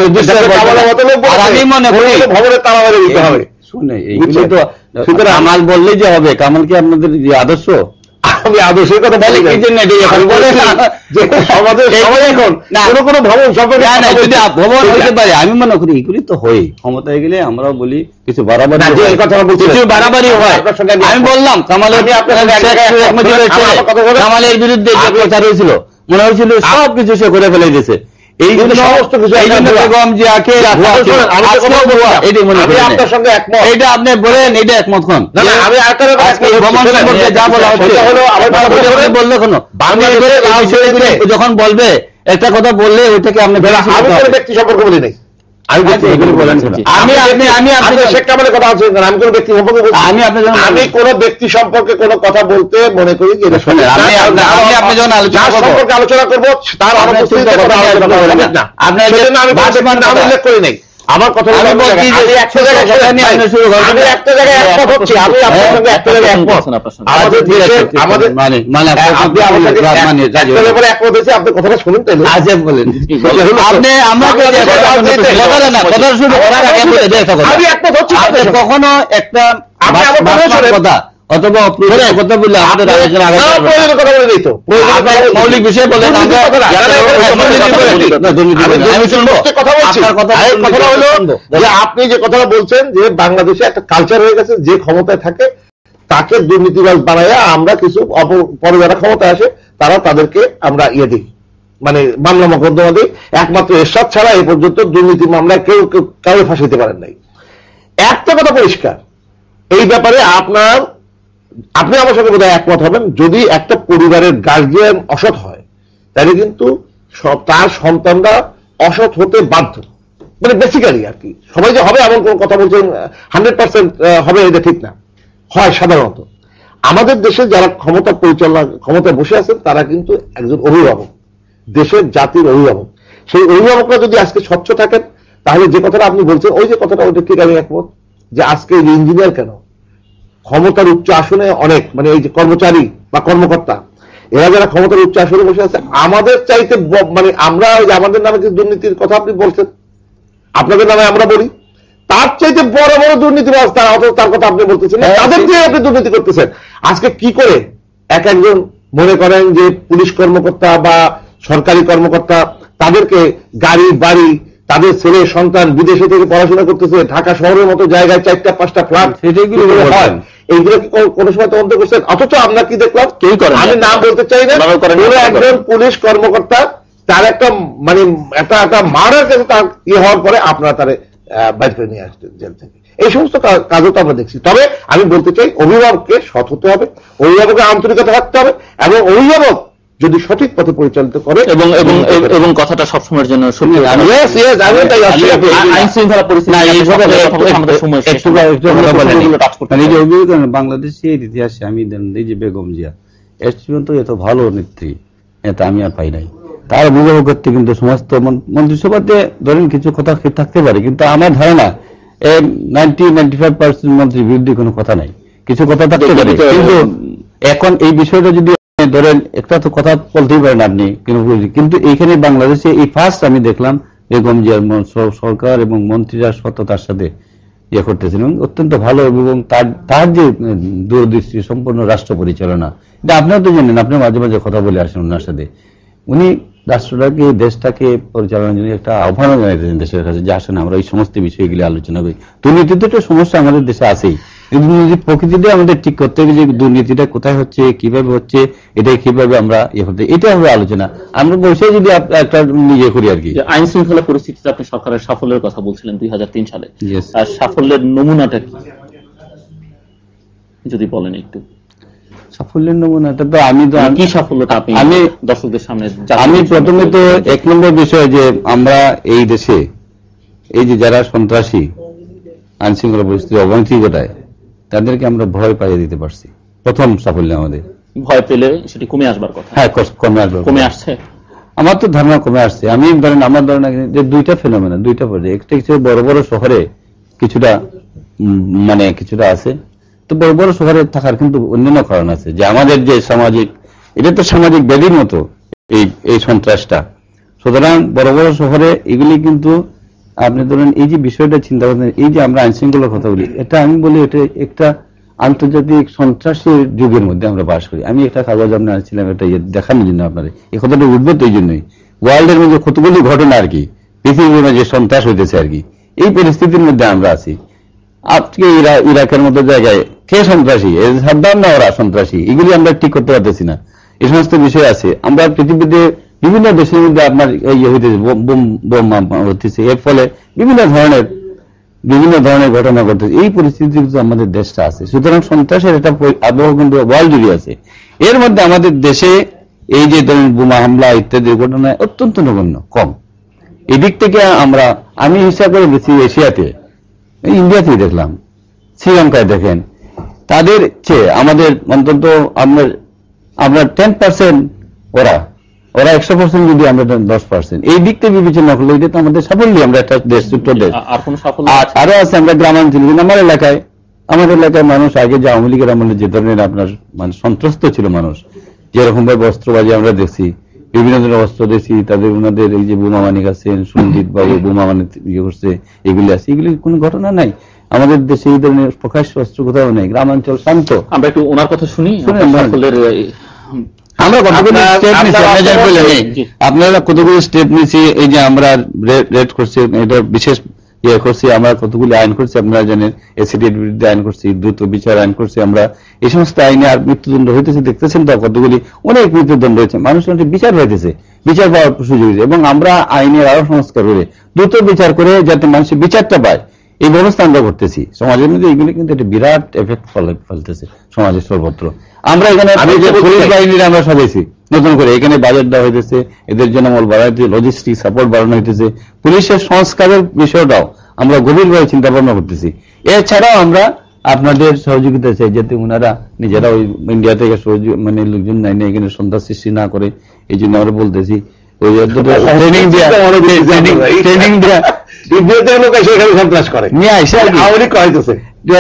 আমি মনে করি ভবনের তালা মেরে দিতে হবে। শুনে এইগুলি তো কামাল বললেই যে হবে, কামাল কি আপনাদের যে আদর্শ? আমি আদর্শের কথা বলি ভবন হইতে পারে, আমি মনে করি এগুলি তো হয়, ক্ষমতায় গেলে আমরাও বলি কিছু বাড়াবাড়ি কিছু বাড়াবাড়ি হয়। আমি বললাম কামালের কামালের বিরুদ্ধে যে কথা হয়েছিল, মনে হয়েছিল সব কিছু সে করে ফেলে দিয়েছে, এই জন্য সমস্ত কিছু বেগম যে আঁকে এটা আপনি বলেন, এটা একমত হন। আমি যা বলা হচ্ছে বললে কোনো যখন বলবে একটা কথা বললে ওইটাকে আপনি ব্যক্তি সম্পর্কে বলি নাই, আমি আমি আপনি আমি আপনাদের শেখ কামালের কথা আছে, আমি কোন ব্যক্তি সম্পর্কে আমি আমি কোন ব্যক্তি সম্পর্কে কোন কথা বলতে মনে করি যে আপনি যখন আলোচনা সম্পর্কে আলোচনা করবো তার অনুপস্থিতিতে কথা আলোচনা করবেন না, আপনার জন্য আমি নাম উল্লেখ করি নাই। আমার কথা আমি একটা জায়গায় আমি একটা জায়গায় একমত হচ্ছি, আমি আপনার সঙ্গে একটা জায়গায় একমত, আমাদের দেশে আমাদের মানে মানে আপনি আমাদের একমত হয়েছে, আপনি কথাটা শুনুন তাহলে আজব বলেন আপনি আমাকে কথা শুরু করার আগে বলে দেয় আমি একমত হচ্ছি, কখনো একটা কথা অথবা কথা বললে আমাদের আলোচনা আগে কথা বলে দিই তো মৌলিক বিষয় বলেন, আমি শুনবো কথা বলছি। কথা হলো যে আপনি যে কথাটা বলছেন যে বাংলাদেশে একটা কালচার হয়ে গেছে, যে ক্ষমতায় থাকে তাকে দুর্নীতিবাজ বানাইয়া আমরা কিছু পরে যারা ক্ষমতায় আসে তারা তাদেরকে আমরা ইয়ে দিই, মানে মামলা মোকদ্দমা দিই, একমাত্র এরশাদ ছাড়া এই পর্যন্ত দুর্নীতি মামলায় কেউ কেউ ফাঁসাইতে পারেন নাই। একটা কথা পরিষ্কার, এই ব্যাপারে আপনার আপনি আমার সঙ্গে বোধহয় একমত হবেন, যদি একটা পরিবারের গার্জিয়ান অসৎ হয় তাহলে কিন্তু তার সন্তানরা অসৎ হতে বাধ্য, মানে বেসিক্যালি আর কি। সবাই যে হবে এমন কোন কথা বলছেন হান্ড্রেড পার্সেন্ট হবে এটা ঠিক না, হয় সাধারণত। আমাদের দেশে যারা ক্ষমতা পরিচালনা ক্ষমতায় বসে আছেন তারা কিন্তু একজন অভিভাবক, দেশের জাতির অভিভাবক। সেই অভিভাবকরা যদি আজকে স্বচ্ছ থাকেন তাহলে যে কথাটা আপনি বলছেন ওই যে কথাটা ওইটা ঠিক আমি একমত, যে আজকে ইঞ্জিনিয়ার কেন ক্ষমতার উচ্চ আসনে অনেক মানে এই যে কর্মচারী বা কর্মকর্তা এরা যারা ক্ষমতার উচ্চ আসনে বসে আছে আমাদের চাইতে মানে আমরা আমাদের নামে যে দুর্নীতির কথা আপনি বলছেন আপনাদের নামে আমরা বলি, তার চাইতে বড় বড় দুর্নীতিবাজ তারা, অথচ তার কথা আপনি বলতেছেন তাদের যে আপনি দুর্নীতি করতেছেন। আজকে কি করে এক একজন মনে করেন যে পুলিশ কর্মকর্তা বা সরকারি কর্মকর্তা তাদেরকে গাড়ি বাড়ি, তাদের ছেলে সন্তান বিদেশে থেকে পড়াশোনা করতেছে, ঢাকা শহরের মতো জায়গায় চারটা পাঁচটা ফ্ল্যাট, হয় এইগুলো কি কোনো সময় তদন্ত করছেন? অথচ আমরা কি দেখলাম, কেউ করে, আমি নাম বলতে চাই না, একজন পুলিশ কর্মকর্তা তার একটা মানে একটা একটা মার্ডার কেসে তার ইয়ে হওয়ার পরে আপনারা তারে বাইর করে নিয়ে আসছেন জেল থেকে। এই সমস্ত কাজও তো আমরা দেখছি। তবে আমি বলতে চাই অভিভাবককে সৎ হতে হবে, অভিভাবকের আন্তরিকতা থাকতে হবে, এবং অভিভাবক যদি সঠিক পথে পরিচালিত করে এবং এবং কথাটা সবসময়ের জন্য আইন শৃঙ্খলা পরিস্থিতি বাংলাদেশের ইতিহাসে আমি এই যে বেগম জিয়া এর পর্যন্ত এত ভালো নেত্রী এটা আমি আর পাই নাই। তার অভিভাবকত্বে কিন্তু সমস্ত মন্ত্রিসভাতে ধরেন কিছু কথা থাকতে পারে, কিন্তু আমার ধারণা নাইনটি নাইনটি ফাইভ পার্সেন্ট মন্ত্রীর বিরুদ্ধে কোনো কথা নাই, কিছু কথা থাকতে পারে। কিন্তু এখন এই বিষয়টা যদি ধরেন একটা তো কথা বলতেই পারেন আপনি, কিন্তু এইখানে বাংলাদেশে এই ফার্স্ট আমি দেখলাম বেগম জিয়ার সরকার এবং মন্ত্রীরা সততার সাথে ইয়ে করতেছেন এবং অত্যন্ত ভালো, এবং তার তার যে দূরদৃষ্টি সম্পূর্ণ রাষ্ট্র পরিচালনা, এটা আপনারা তো জানেন, আপনি মাঝে মাঝে কথা বলে আসেন ওনার সাথে। উনি রাষ্ট্রটাকে দেশটাকে পরিচালনার জন্য একটা আহ্বানও জানাইতেছেন দেশের কাছে যে আসেন আমরা এই সমস্ত বিষয়গুলি আলোচনা করি। দুর্নীতিতে তো সমস্যা আমাদের দেশে আছেই, দুর্নীতি প্রকৃতিটা আমাদের ঠিক করতে হবে যে দুর্নীতিটা কোথায় হচ্ছে, কিভাবে হচ্ছে, এটা কিভাবে আমরা ইয়ে করতে, এটা হবে আলোচনা। আমরা বসে যদি একটা নিজে করি আর কি। আইন শৃঙ্খলা পরিস্থিতিতে আপনি সরকারের সাফল্যের কথা বলছিলেন দুই হাজার তিন সালে, আর সাফল্যের নমুনাটা কি যদি বলেন একটু? সাফল্যের নমুনাটা তো আমি তো কি সাফল্যটা আপনি আমি দর্শকদের সামনে? আমি প্রথমে তো এক নম্বর বিষয় যে আমরা এই দেশে এই যে যারা সন্ত্রাসী আইন শৃঙ্খলা পরিস্থিতি অবনতি ঘটায় তাদেরকে আমরা ভয় পাইয়ে দিতে পারছি, প্রথম সাফল্য আমাদের। ভয় পেলে সেটি কমে আসবার কথা। হ্যাঁ, কমে আসবে, কমে আসছে। আমার তো ধারণা কমে আসছে। আমি ধরেন আমার ধারণা যে দুইটা ফেনোমেনা, দুইটা পর্যায়ে, একটা কিছু বড় বড় শহরে কিছুটা মানে কিছুটা আছে, তো বড় বড় শহরে থাকার কিন্তু অন্যান্য কারণ আছে যে আমাদের যে সামাজিক, এটা তো সামাজিক ব্যাধির মতো এই এই সন্ত্রাসটা। সুতরাং বড় বড় শহরে এগুলি কিন্তু আপনি ধরেন এই যে বিষয়টা চিন্তা করতেন, এই যে আমরা আইন শৃঙ্খলার কথা বলি, এটা আমি বলি এটা একটা আন্তর্জাতিক সন্ত্রাসের যুগের মধ্যে আমরা বাস করি। আমি একটা কাগজ আপনার আনছিলাম এটা দেখানোর জন্য, আপনার এই কথাটা উঠবে তো এই জন্যই, ওয়ার্ল্ডের মধ্যে কতগুলি ঘটনা আর কি, পৃথিবীর মধ্যে যে সন্ত্রাস হইতেছে আর কি, এই পরিস্থিতির মধ্যে আমরা আছি। আজকে ইরাকের মতো জায়গায় কে সন্ত্রাসী, সাদ্দাম না ওরা সন্ত্রাসী, এগুলি আমরা ঠিক করতে পারতেছি না। এই সমস্ত বিষয় আছে। আমরা পৃথিবীতে বিভিন্ন দেশের মধ্যে আপনার ইয়ে হইতেছে, বোম হতেছে, এর ফলে বিভিন্ন ধরনের বিভিন্ন ধরনের ঘটনা ঘটতেছে। এই পরিস্থিতি কিন্তু আমাদের দেশটা আছে। সুতরাং সন্ত্রাসের একটা আবহ কিন্তু ওয়ার্ল্ড জুড়ে আছে। এর মধ্যে আমাদের দেশে এই যে ধরেন বোমা হামলা ইত্যাদি ঘটনা অত্যন্ত নগণ্য, কম। এদিক থেকে আমরা আমি হিসাব করে গেছি এশিয়াতে, ইন্ডিয়াতেই দেখলাম, শ্রীলঙ্কায় দেখেন, তাদের চেয়ে আমাদের অন্তত আপনার আপনার টেন পার্সেন্ট ওরা ওরা একশো পার্সেন্ট যদি আমরা দশ পার্সেন্ট এই দিক থেকে বিবেচনা করলে এটা তো আমাদের সাফল্য। আমরা একটা দেশ, ছোট্ট দেশ। আরো আছে আমরা গ্রামাঞ্চলে, কিন্তু আমার এলাকায় আমার এলাকায় মানুষ আগে যে আওয়ামী লীগের আমলে যে ধরনের আপনার মানে সন্ত্রস্ত ছিল মানুষ, যেরকম ভাবে অস্ত্রবাজি আমরা দেখছি, বিভিন্ন ধরনের অস্ত্র দেখছি, তাদের ওনাদের এই যে বোমা মানিক আছেন, সঞ্জিত বাবু বোমা মানে ইয়ে করছে, এগুলি আছে, এগুলি কোনো ঘটনা নাই আমাদের দেশে। এই ধরনের প্রকাশ্য অস্ত্র কোথাও নেই, গ্রামাঞ্চল শান্ত। আমরা একটু ওনার কথা শুনি। আমরা কতগুলো স্টেপ নিচ্ছি, আপনারা কতগুলো স্টেপ নিচ্ছি, এই যে আমরা রেড করছি, এটা বিশেষ ইয়ে করছি, আমরা কতগুলি আইন করছি আপনারা জানেন, এসিডির বিরুদ্ধে আইন করছি, দ্রুত বিচার আইন করছি আমরা। এই সমস্ত আইনে আর মৃত্যুদণ্ড হইতেছে, দেখতেছেন তো কতগুলি, অনেক মৃত্যুদণ্ড হয়েছে, মানুষের বিচার হইতেছে, বিচার পাওয়ার সুযোগ হয়েছে, এবং আমরা আইনের আরো সংস্কার করে দ্রুত বিচার করে যাতে মানুষের বিচারটা পায় এই ব্যবস্থা আমরা করতেছি সমাজের মধ্যে। এগুলি কিন্তু একটা বিরাট এফেক্ট ফেলতেছে সমাজের সর্বত্র। আমরা এখানে পুলিশ বাহিনীর আমরা সাজাইছি নতুন করে, এখানে বাজেট দেওয়া হইতেছে, এদের জন্য মূল বাড়াইতে লজিস্টিক সাপোর্ট বাড়ানো হইতেছে, পুলিশের সংস্কারের বিষয়টাও আমরা গভীরভাবে চিন্তা ভাবনা করতেছি। এছাড়াও আমরা আপনাদের সহযোগিতা চাই যাতে ওনারা নিজেরা ওই ইন্ডিয়া থেকে মানে লোকজন নাই না এখানে সন্ত্রাস সৃষ্টি না করে। এই জন্য আমরা বলতেছি ওই ট্রেনিং দেওয়া ট্রেনিং দেওয়া সন্ত্রাস করে নিয়ে আসে কয়েছে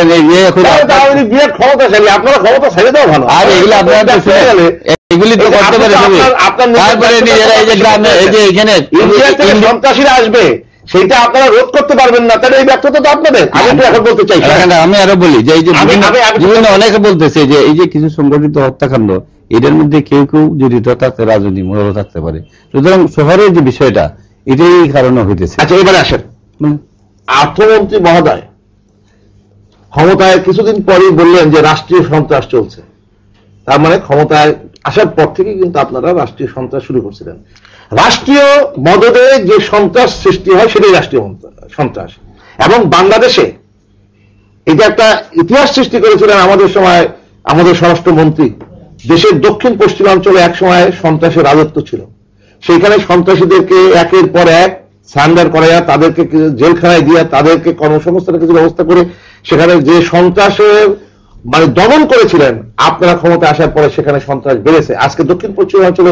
আপনারা ক্ষমতা ছেড়ে দেওয়া ভালো। আর এগুলো আপনারা এগুলি তো করতে পারে, তারপরে নিজেরা এই যে গ্রামে এই যে এখানে সন্ত্রাসীরা আসবে সেটা আপনারা রোধ করতে পারবেন না, তাহলে এই ব্যর্থতা তো আপনাদের। আমি একটু এখন বলতে চাই, আমি আরো বলি যে এই যে বিভিন্ন অনেকে বলতেছে যে এই যে কিছু সংগঠিত হত্যাকাণ্ড, এটার মধ্যে কেউ কেউ জড়িত থাকতে রাজনীতি মূলত থাকতে পারে। সুতরাং শহরের যে বিষয়টা এটাই কারণে হইতেছে। আচ্ছা এবারে আসেন, অর্থমন্ত্রী মহোদয় ক্ষমতায় কিছুদিন পরেই বললেন যে রাষ্ট্রীয় সন্ত্রাস চলছে। তার মানে ক্ষমতায় আসার পর থেকে কিন্তু আপনারা রাষ্ট্রীয় সন্ত্রাস শুরু করছিলেন। রাষ্ট্রীয় মদদে যে সন্ত্রাস সৃষ্টি হয় সেটাই রাষ্ট্রীয় সন্ত্রাস। এবং বাংলাদেশে এটা একটা ইতিহাস সৃষ্টি করেছিলেন আমাদের সময় আমাদের স্বরাষ্ট্রমন্ত্রী। দেশের দক্ষিণ পশ্চিমাঞ্চলে এক সময় সন্ত্রাসের রাজত্ব ছিল, সেখানে সন্ত্রাসীদেরকে একের পর এক সারেন্ডার করাইয়া তাদেরকে জেলখানায় দিয়া তাদেরকে কর্মসংস্থানের কিছু ব্যবস্থা করে সেখানে যে সন্ত্রাসের মানে দমন করেছিলেন, আপনারা ক্ষমতা আসার পরে সেখানে সন্ত্রাস বেড়েছে। আজকে দক্ষিণ পশ্চিমাঞ্চলে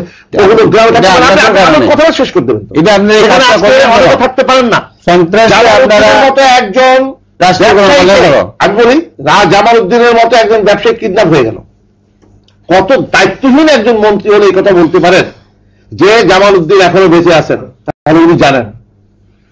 কথা শেষ করে দেবেন, থাকতে পারেন না মতো একজন আমি বলি জামাল উদ্দিনের মতো একজন ব্যবসায়ী কিডন্যাপ হয়ে গেল। কত দায়িত্বহীন একজন মন্ত্রী হলে এই কথা বলতে পারেন যে জামাল উদ্দিন এখনো বেঁচে আছেন, তাহলে উনি জানেন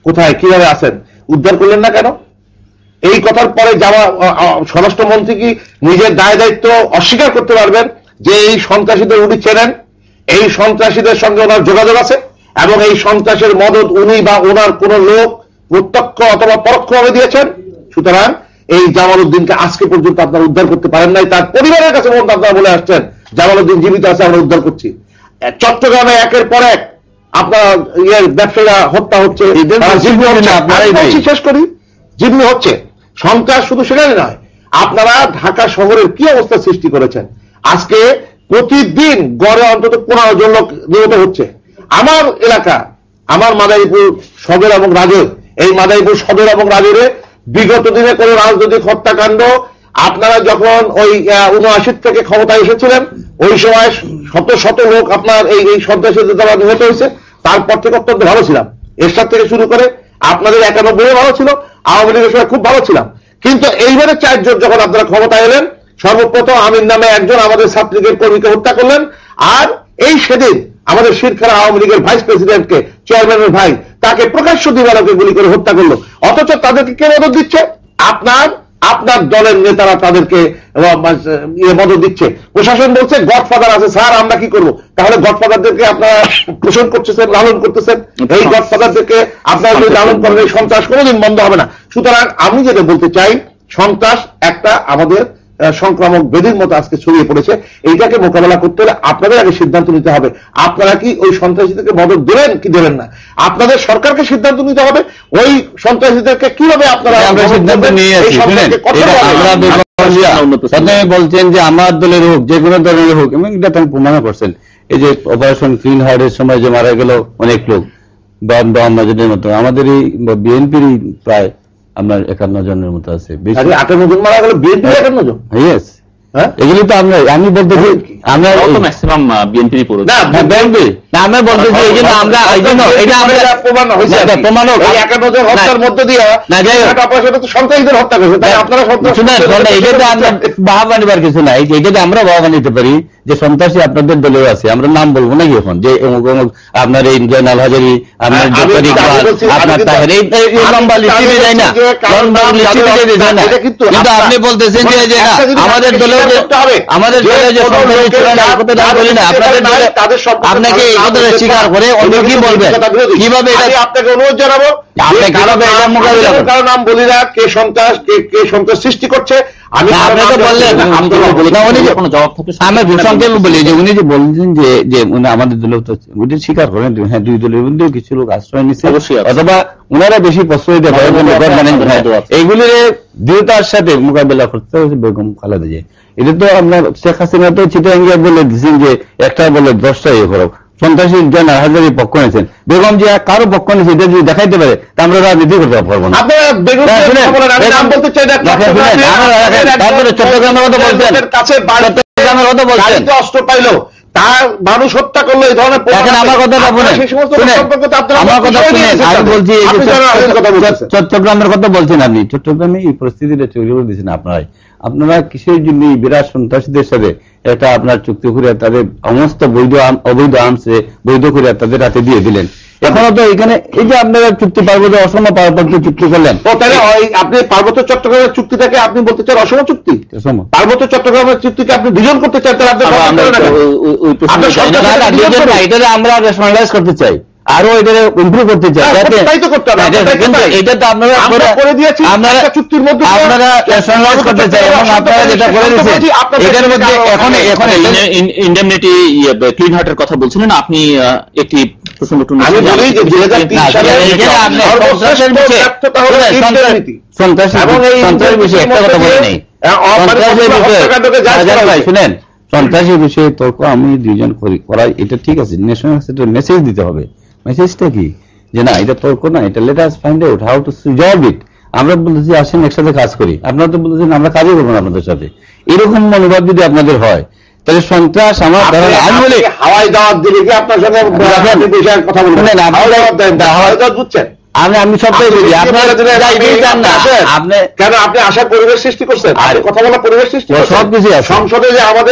কোথায় কিভাবে আছেন, উদ্ধার করলেন না কেন? এই কথার পরে যাওয়া স্বরাষ্ট্রমন্ত্রী কি নিজের দায় দায়িত্ব অস্বীকার করতে পারবেন যে এই সন্ত্রাসীদের উনি চেনেন, এই সন্ত্রাসীদের সঙ্গে ওনার যোগাযোগ আছে এবং এই সন্ত্রাসের মদত উনি বা ওনার কোন লোক প্রত্যক্ষ অথবা পরোক্ষভাবে দিয়েছেন? সুতরাং এই জামাল উদ্দিনকে আজকে পর্যন্ত আপনারা উদ্ধার করতে পারেন নাই। তার পরিবারের কাছে পর্যন্ত আপনারা বলে আসছেন জামাল উদ্দিন জীবিত আছে, আমরা উদ্ধার করছি। চট্টগ্রামে একের পর এক আপনার ইয়ের ব্যবসায়ীরা হত্যা হচ্ছে, শেষ করি জিম্মি হচ্ছে। সন্ত্রাস শুধু সেখানে নয়, আপনারা ঢাকা শহরের কি অবস্থা সৃষ্টি করেছেন। আজকে প্রতিদিন গড়ে অন্তত পনেরো জন লোক নিহত হচ্ছে। আমার এলাকা, আমার মাদারীপুর সদর এবং রাজের, এই মাদারীপুর সদর এবং রাজেরে বিগত দিনে কোন রাজনৈতিক হত্যাকাণ্ড, আপনারা যখন ওই উনআশি থেকে ক্ষমতায় এসেছিলেন ওই সময় শত শত লোক আপনার এই এই সন্ত্রাসীদের দ্বারা নিহত হয়েছে। তারপর থেকে অত্যন্ত ভালো ছিলাম, এরশাদ থেকে শুরু করে আপনাদের একানব্বই ভালো ছিল, আওয়ামী লীগের সময় খুব ভালো ছিলাম। কিন্তু এইবারে চারজন যখন আপনারা ক্ষমতায় এলেন, সর্বপ্রথম আমির নামে একজন আমাদের ছাত্রলীগের কর্মীকে হত্যা করলেন, আর এই সেদিন আমাদের শিরখানা আওয়ামী লীগের ভাইস প্রেসিডেন্টকে, চেয়ারম্যানের ভাই, তাকে প্রকাশ্য দিবালোকে গুলি করে হত্যা করলো। অথচ তাদেরকে কে মদত দিচ্ছে? আপনার আপনার দলের নেতারা তাদেরকে মদত দিচ্ছে। প্রশাসন বলছে গডফাদার আছে। স্যার আমরা কি করবো? তাহলে গডফাদারদেরকে আপনারা পোষণ করতেছেন, লালন করতেছেন। এই গডফাদারদেরকে আপনারা যদি লালন করেন, এই সন্ত্রাস কোনোদিন বন্ধ হবে না। সুতরাং আমি যেটা বলতে চাই, সন্ত্রাস একটা আমাদের সংক্রামক ব্যাধির মতো আজকে ছড়িয়ে পড়েছে। এইটাকে মোকাবেলা করতে হলে আপনাদের আগে সিদ্ধান্ত নিতে হবে, আপনারা কি ওই সন্ত্রাসীদেরকে মদত দেবেন কি দেবেন না। আপনাদের সরকারকে সিদ্ধান্ত নিতে হবে ওই সন্ত্রাসীদেরকে কিভাবে আপনারা সিদ্ধান্ত নিয়ে বলছেন যে আমার দলের হোক, যে কোনো দলের হোক, এবং এটা তো প্রমাণ করছেন। এই যে অপারেশন ক্লিন হার্টের সময় যে মারা গেল অনেক লোক, বাম্মাজনের মতো, আমাদের এই বিএনপির প্রায় আপনার একান্ন জনের মতো আছে। আটান্ন জন মারা গেল বিএনপি একান্ন জন। ইয়েস, এগুলি তো আমরা, আমি বলতে আমরা ম্যাক্সিমাম বিএনপি পুরো না বিএনপি না, আমরা বলতেছি এই জন্য আমরা এই জন্য এটা আমরা প্রমাণ হয়েছে, প্রমাণ হোক। একান্ন জন হত্যার মধ্য দিয়ে সন্ত্রাসীদের হত্যা করেছে, তাই আপনারা শুনেন, এটাতে আমরা বাহাবা নিবার কিছু নাই। এটাতে আমরা বাহাবা নিতে পারি যে সন্ত্রাসী আপনাদের দলেও আছে, আমরা নাম বলবো নাকি এখন, যে অমুক অমুক আপনার এই জয়নাল হাজারি, আপনার আপনার তাহের, এই লম্বা লিস্টে যায় না, লম্বা লিস্টে যায় না। কিন্তু আপনি বলতেছেন যে আমাদের দলেও, আমাদের দলে যে সন্ত্রাসী ছিল না, কথা বলি না, আপনাদের দলে আপনাকে এই কথাটা স্বীকার করে অন্য কি বলবেন, কিভাবে এটা আপনাকে অনুরোধ জানাবো, কারো নাম বলি না, কে সন্ত্রাস কে সন্ত্রাস সৃষ্টি করছে। আমি আপনাকে বললেন, আমি ভূসংক্ষেপে বলি যে উনি যে বলছেন যে যে উনি আমাদের দলেও তো উনি স্বীকার করেন, হ্যাঁ দুই দলের মধ্যেও কিছু লোক আশ্রয় নিচ্ছে, অথবা ওনারা বেশি প্রশ্রয় দেয়, এইগুলির দৃঢ়তার সাথে মোকাবেলা করতে হয়েছে বেগম খালেদা জিয়া। এটা তো আপনার শেখ হাসিনা তো চিটাঙ্গিয়া বলে দিচ্ছেন যে একটা বলে দশটা ইয়ে করো, সন্ত্রাসী জয়নাল হাজারি পক্ষ নিয়েছেন, বেগম জিয়া কারো পক্ষ নিয়েছে এটা যদি দেখাইতে পারে তা আমরা রাজনীতি করতে পারবো না। তারপরে চট্টগ্রামের কথা বলছেন, চট্টগ্রামের কথা বলছেন অস্ত্র পাইলো, তার মানুষ হত্যা করলো, এই ধরনের। আমার কথাটা বলেন, আমার কথা শুনেন, আমি বলছি চট্টগ্রামের কথা বলছেন আপনি, চট্টগ্রামে এই পরিস্থিতিটা তৈরি করে দিয়েছেন আপনারাই। আপনারা কিসের জন্য বিরাট সন্ত্রাসীদের সাথে একটা আপনার চুক্তি করে তাদের সমস্ত বৈধ অবৈধ আর্মসে বৈধ করে তাদের হাতে দিয়ে দিলেন। এখনো তো এখানে এই যে আপনারা চুক্তি পার্বত্য অসম পার্বত্য চুক্তি করলেন, তাহলে আপনি পার্বত্য চট্টগ্রামের চুক্তিটাকে আপনি বলতে চান অসম চুক্তি? পার্বত্য চট্টগ্রামের চুক্তিকে আপনি দুজন করতে চান, তাহলে আমরা রেশনালাইজ করতে চাই, আরো এটা ইমপ্রুভ করতে চাই, তাই তো করতে হবে। কিন্তু এটা তো আপনারা করে দিয়েছি, আপনারা চুক্তির মধ্যে আপনারা রেশনালাইজ করতে চাই, এবং আপনারা যেটা করে দিয়েছেন এটার মধ্যে এখন এখন ইন্ডেমনিটি ক্লিন হার্টের কথা বলছিলেন আপনি, একটি প্রসঙ্গ আমি বলি যে দুই হাজার তিন সালে সন্ত্রাসের বিষয়ে সন্ত্রাসের বিষয়ে একটা কথা বলে নেই, শুনেন, সন্ত্রাসের বিষয়ে তর্ক আমি দুইজন করাই, এটা ঠিক আছে, ন্যাশনাল মেসেজ দিতে হবে। মেসেজটা কি যে না এটা তর্ক না, এটা let us find out how to solve it. আমরা বলতেছি আসেন একসাথে কাজ করি, আপনারা তো বলতেছেন আমরা কাজই করবো না আপনাদের সাথে। এরকম মনোভাব যদি আপনাদের হয় তাহলে সন্ত্রাস আমার আমি বলি হাওয়াই দাওয়াত দিলে কি আপনার সঙ্গে কথা বলবেন, হাওয়াই দাওয়াত বুঝছেন, আমি আমি সবটাই বলি, আপনারা আপনি কেন আপনি আশার পরিবেশ সৃষ্টি করছেন, কথা বলার পরিবেশ সৃষ্টি সব কিছু সংসদে যে আমাদের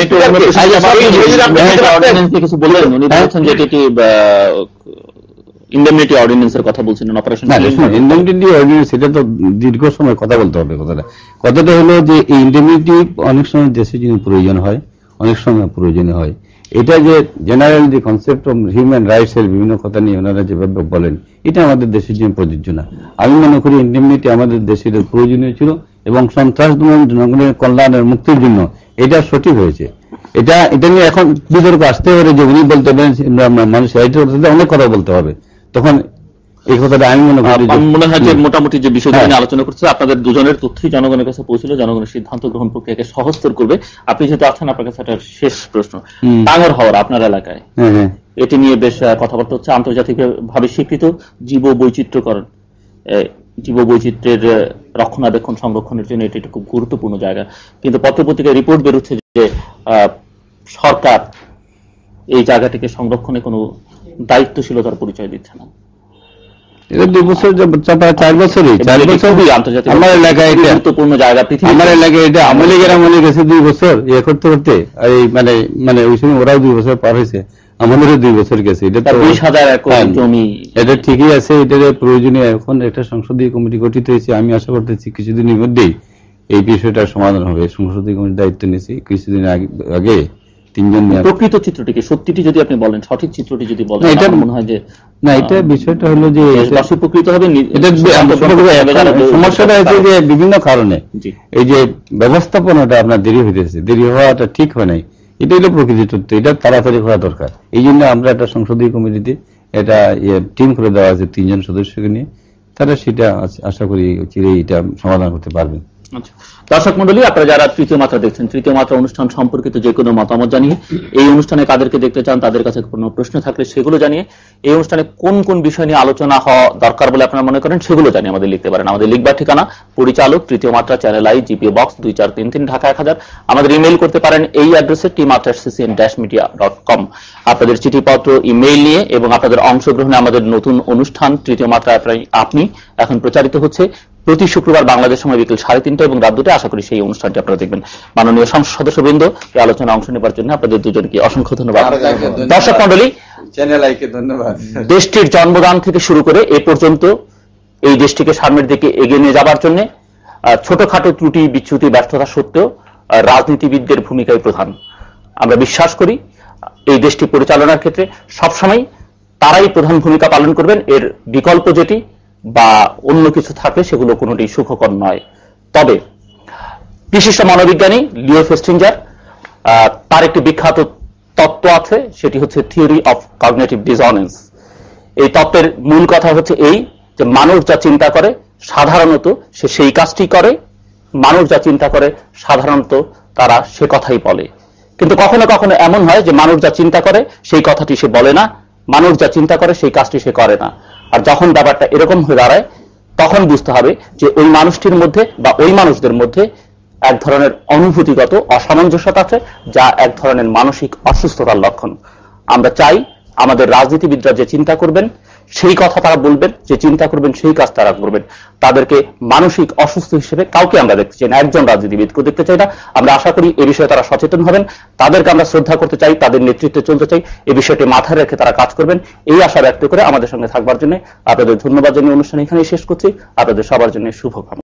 কিছু বললেন, উনি বলছেন যে এটি ইন্ডেমনিটি অর্ডিন্যান্সের কথা বলছিলেন, অপারেশন না ইন্ডেমনিটি অর্ডিন্যান্স এটা তো দীর্ঘ সময় কথা বলতে হবে। কথাটা কথাটা হলো যে এই ইন্ডেমনিটি অনেক সময় দেশের জন্য প্রয়োজন হয়, অনেক সময় প্রয়োজনীয় হয়। এটা যে জেনারেল যে কনসেপ্ট অফ হিউম্যান রাইটস এর বিভিন্ন কথা নিয়ে ওনারা যেভাবে বলেন, এটা আমাদের দেশের জন্য প্রযোজ্য না। আমি মনে করি ইন্ডেমনিটি আমাদের দেশের প্রয়োজনীয় ছিল এবং সন্ত্রাস দমন, জনগণের কল্যাণের মুক্তির জন্য এটা সঠিক হয়েছে। এটা এটা নিয়ে এখন বিতর্ক আসতে পারে যে উনি বলতে পারেন মানুষ অনেক কথা বলতে হবে, তখন এই কথাটা আমি মনে করি মনে হয় যে মোটামুটি যে বিষয়টা নিয়ে আলোচনা করছে আপনাদের দুজনের তথ্যই জনগণের কাছে পৌঁছল, জনগণের সিদ্ধান্ত গ্রহণ প্রক্রিয়াকে সহজতর করবে। আপনি যেহেতু আছেন, আপনার কাছে একটা শেষ প্রশ্ন, টাঙ্গর হাওর আপনার এলাকায় এটি নিয়ে বেশ কথাবার্তা হচ্ছে। আন্তর্জাতিক ভাবে স্বীকৃত জীব বৈচিত্র্যকরণ, জীব বৈচিত্র্যের রক্ষণাবেক্ষণ সংরক্ষণের জন্য এটি খুব গুরুত্বপূর্ণ জায়গা, কিন্তু পত্রপত্রিকায় রিপোর্ট বেরোচ্ছে যে সরকার এই জায়গাটিকে সংরক্ষণে কোনো দায়িত্বশীলতার পরিচয় দিচ্ছে না। এটা দুই বছর চার বছরই চার বছর আন্তর্জাতিক আমার এলাকায় এটা গুরুত্বপূর্ণ জায়গা, আমার এলাকায় এটা আমলে গেরা মনে গেছে দুই বছর ইয়ে করতে করতে, এই মানে মানে ওই সময় ওরাও দুই বছর পার হয়েছে, আমাদেরও দুই বছর গেছে। এটা তো বিশ হাজার একর জমি, এটা ঠিকই আছে। এটার প্রয়োজনীয় এখন একটা সংসদীয় কমিটি গঠিত হয়েছে, আমি আশা করতেছি কিছুদিনের মধ্যেই এই বিষয়টার সমাধান হবে। সংসদীয় কমিটির দায়িত্ব নিয়েছি কিছুদিন আগে তিনজন। প্রকৃত চিত্রটিকে সত্যিটি যদি আপনি বলেন, সঠিক চিত্রটি যদি বলেন, এটা মনে হয় যে না, এটা বিষয়টা হলো যে উপকৃত হবে। সমস্যাটা হচ্ছে যে বিভিন্ন কারণে এই যে ব্যবস্থাপনাটা আপনার দেরি হইতেছে, দেরি হওয়াটা ঠিক হয় নাই, এটা হলো প্রকৃত তথ্য। এটা তাড়াতাড়ি করা দরকার। এই জন্য আমরা একটা সংসদীয় কমিটিতে এটা টিম করে দেওয়া আছে তিনজন সদস্যকে নিয়ে, তারা সেটা আশা করি চিরেই এটা সমাধান করতে পারবেন। দর্শক মন্ডলী, আপনারা যারা তৃতীয় মাত্রা দেখছেন, তৃতীয় মাত্রা অনুষ্ঠান সম্পর্কিত যে কোনো মতামত জানিয়ে, এই অনুষ্ঠানে কাদেরকে দেখতে চান, তাদের কাছে কোনো প্রশ্ন থাকলে সেগুলো জানিয়ে, এই অনুষ্ঠানে কোন কোন বিষয় নিয়ে আলোচনা হওয়া দরকার বলে আপনারা মনে করেন সেগুলো জানিয়ে আমাদের লিখতে পারেন। আমাদের লিখবার ঠিকানা পরিচালক, তৃতীয় মাত্রা, চ্যানেল আই, জিপিও বক্স দুই চার তিন তিন, ঢাকা এক হাজার। আমাদের ইমেইল করতে পারেন এই অ্যাড্রেসে টি মাত্রা CCN dash media dot com. আপনাদের চিঠিপত্র, ইমেইল নিয়ে এবং আপনাদের অংশগ্রহণে আমাদের নতুন অনুষ্ঠান তৃতীয় মাত্রা আপনি এখন প্রচারিত হচ্ছে প্রতি শুক্রবার বাংলাদেশ সময় বিকেল সাড়ে তিনটা এবং রাত দুটায়। আশা করি সেই অনুষ্ঠানটি আপনারা দেখবেন। মাননীয় সংসদ সদস্যবৃন্দ, এই আলোচনা অংশ নেবার জন্য আপনাদের দুজনকে অসংখ্য ধন্যবাদ। দর্শক মন্ডলী, চ্যানেল আইকে ধন্যবাদ। দেশটির জন্মদান থেকে শুরু করে এ পর্যন্ত এই দেশটিকে সামনের দিকে এগিয়ে নিয়ে যাবার জন্য ছোটখাটো ত্রুটি, বিচ্যুতি, ব্যর্থতা সত্ত্বেও রাজনীতিবিদদের ভূমিকাই প্রধান। আমরা বিশ্বাস করি এই দেশটি পরিচালনার ক্ষেত্রে সবসময় তারাই প্রধান ভূমিকা পালন করবেন। এর বিকল্প যেটি বা অন্য কিছু থাকলে সেগুলো কোনোটি সুখকর নয়। তবে বিশিষ্ট মনোবিজ্ঞানী লিও ফেস্টিঞ্জার, তার একটি বিখ্যাত তত্ত্ব আছে, সেটি হচ্ছে থিওরি অফ কগনিটিভ ডিসঅনেন্স। এই তত্ত্বের মূল কথা হচ্ছে এই যে মানুষ যা চিন্তা করে সাধারণত সে সেই কাজটি করে, মানুষ যা চিন্তা করে সাধারণত তারা সে কথাই বলে। কিন্তু কখনো কখনো এমন হয় যে মানুষ যা চিন্তা করে সেই কথাটি সে বলে না, মানুষ যা চিন্তা করে সেই কাজটি সে করে না। আর যখন ব্যাপারটা এরকম হয়ে দাঁড়ায়, তখন বুঝতে হবে যে ওই মানুষটির মধ্যে বা ওই মানুষদের মধ্যে এক ধরনের অনুভূতিগত অসামঞ্জস্যতা আছে, যা এক ধরনের মানসিক অসুস্থতার লক্ষণ। আমরা চাই আমাদের রাজনীতিবিদরা যে চিন্তা করবেন সেই কথা তারা বলবেন, যে চিন্তা করবেন সেই কাজ তারা করবেন। তাদেরকে মানসিক অসুস্থ হিসেবে কাউকে আমরা দেখতে চাই না, একজন রাজনীতিবিদকেও দেখতে চাই না। আমরা আশা করি এ বিষয়ে তারা সচেতন হবেন, তাদেরকে আমরা শ্রদ্ধা করতে চাই, তাদের নেতৃত্বে চলতে চাই। এই বিষয়টি মাথায় রেখে তারা কাজ করবেন, এই আশা ব্যক্ত করে আমাদের সঙ্গে থাকবার জন্য আপনাদের ধন্যবাদ জানিয়ে অনুষ্ঠান এখানেই শেষ করছি। আপনাদের সবার জন্য শুভকামনা।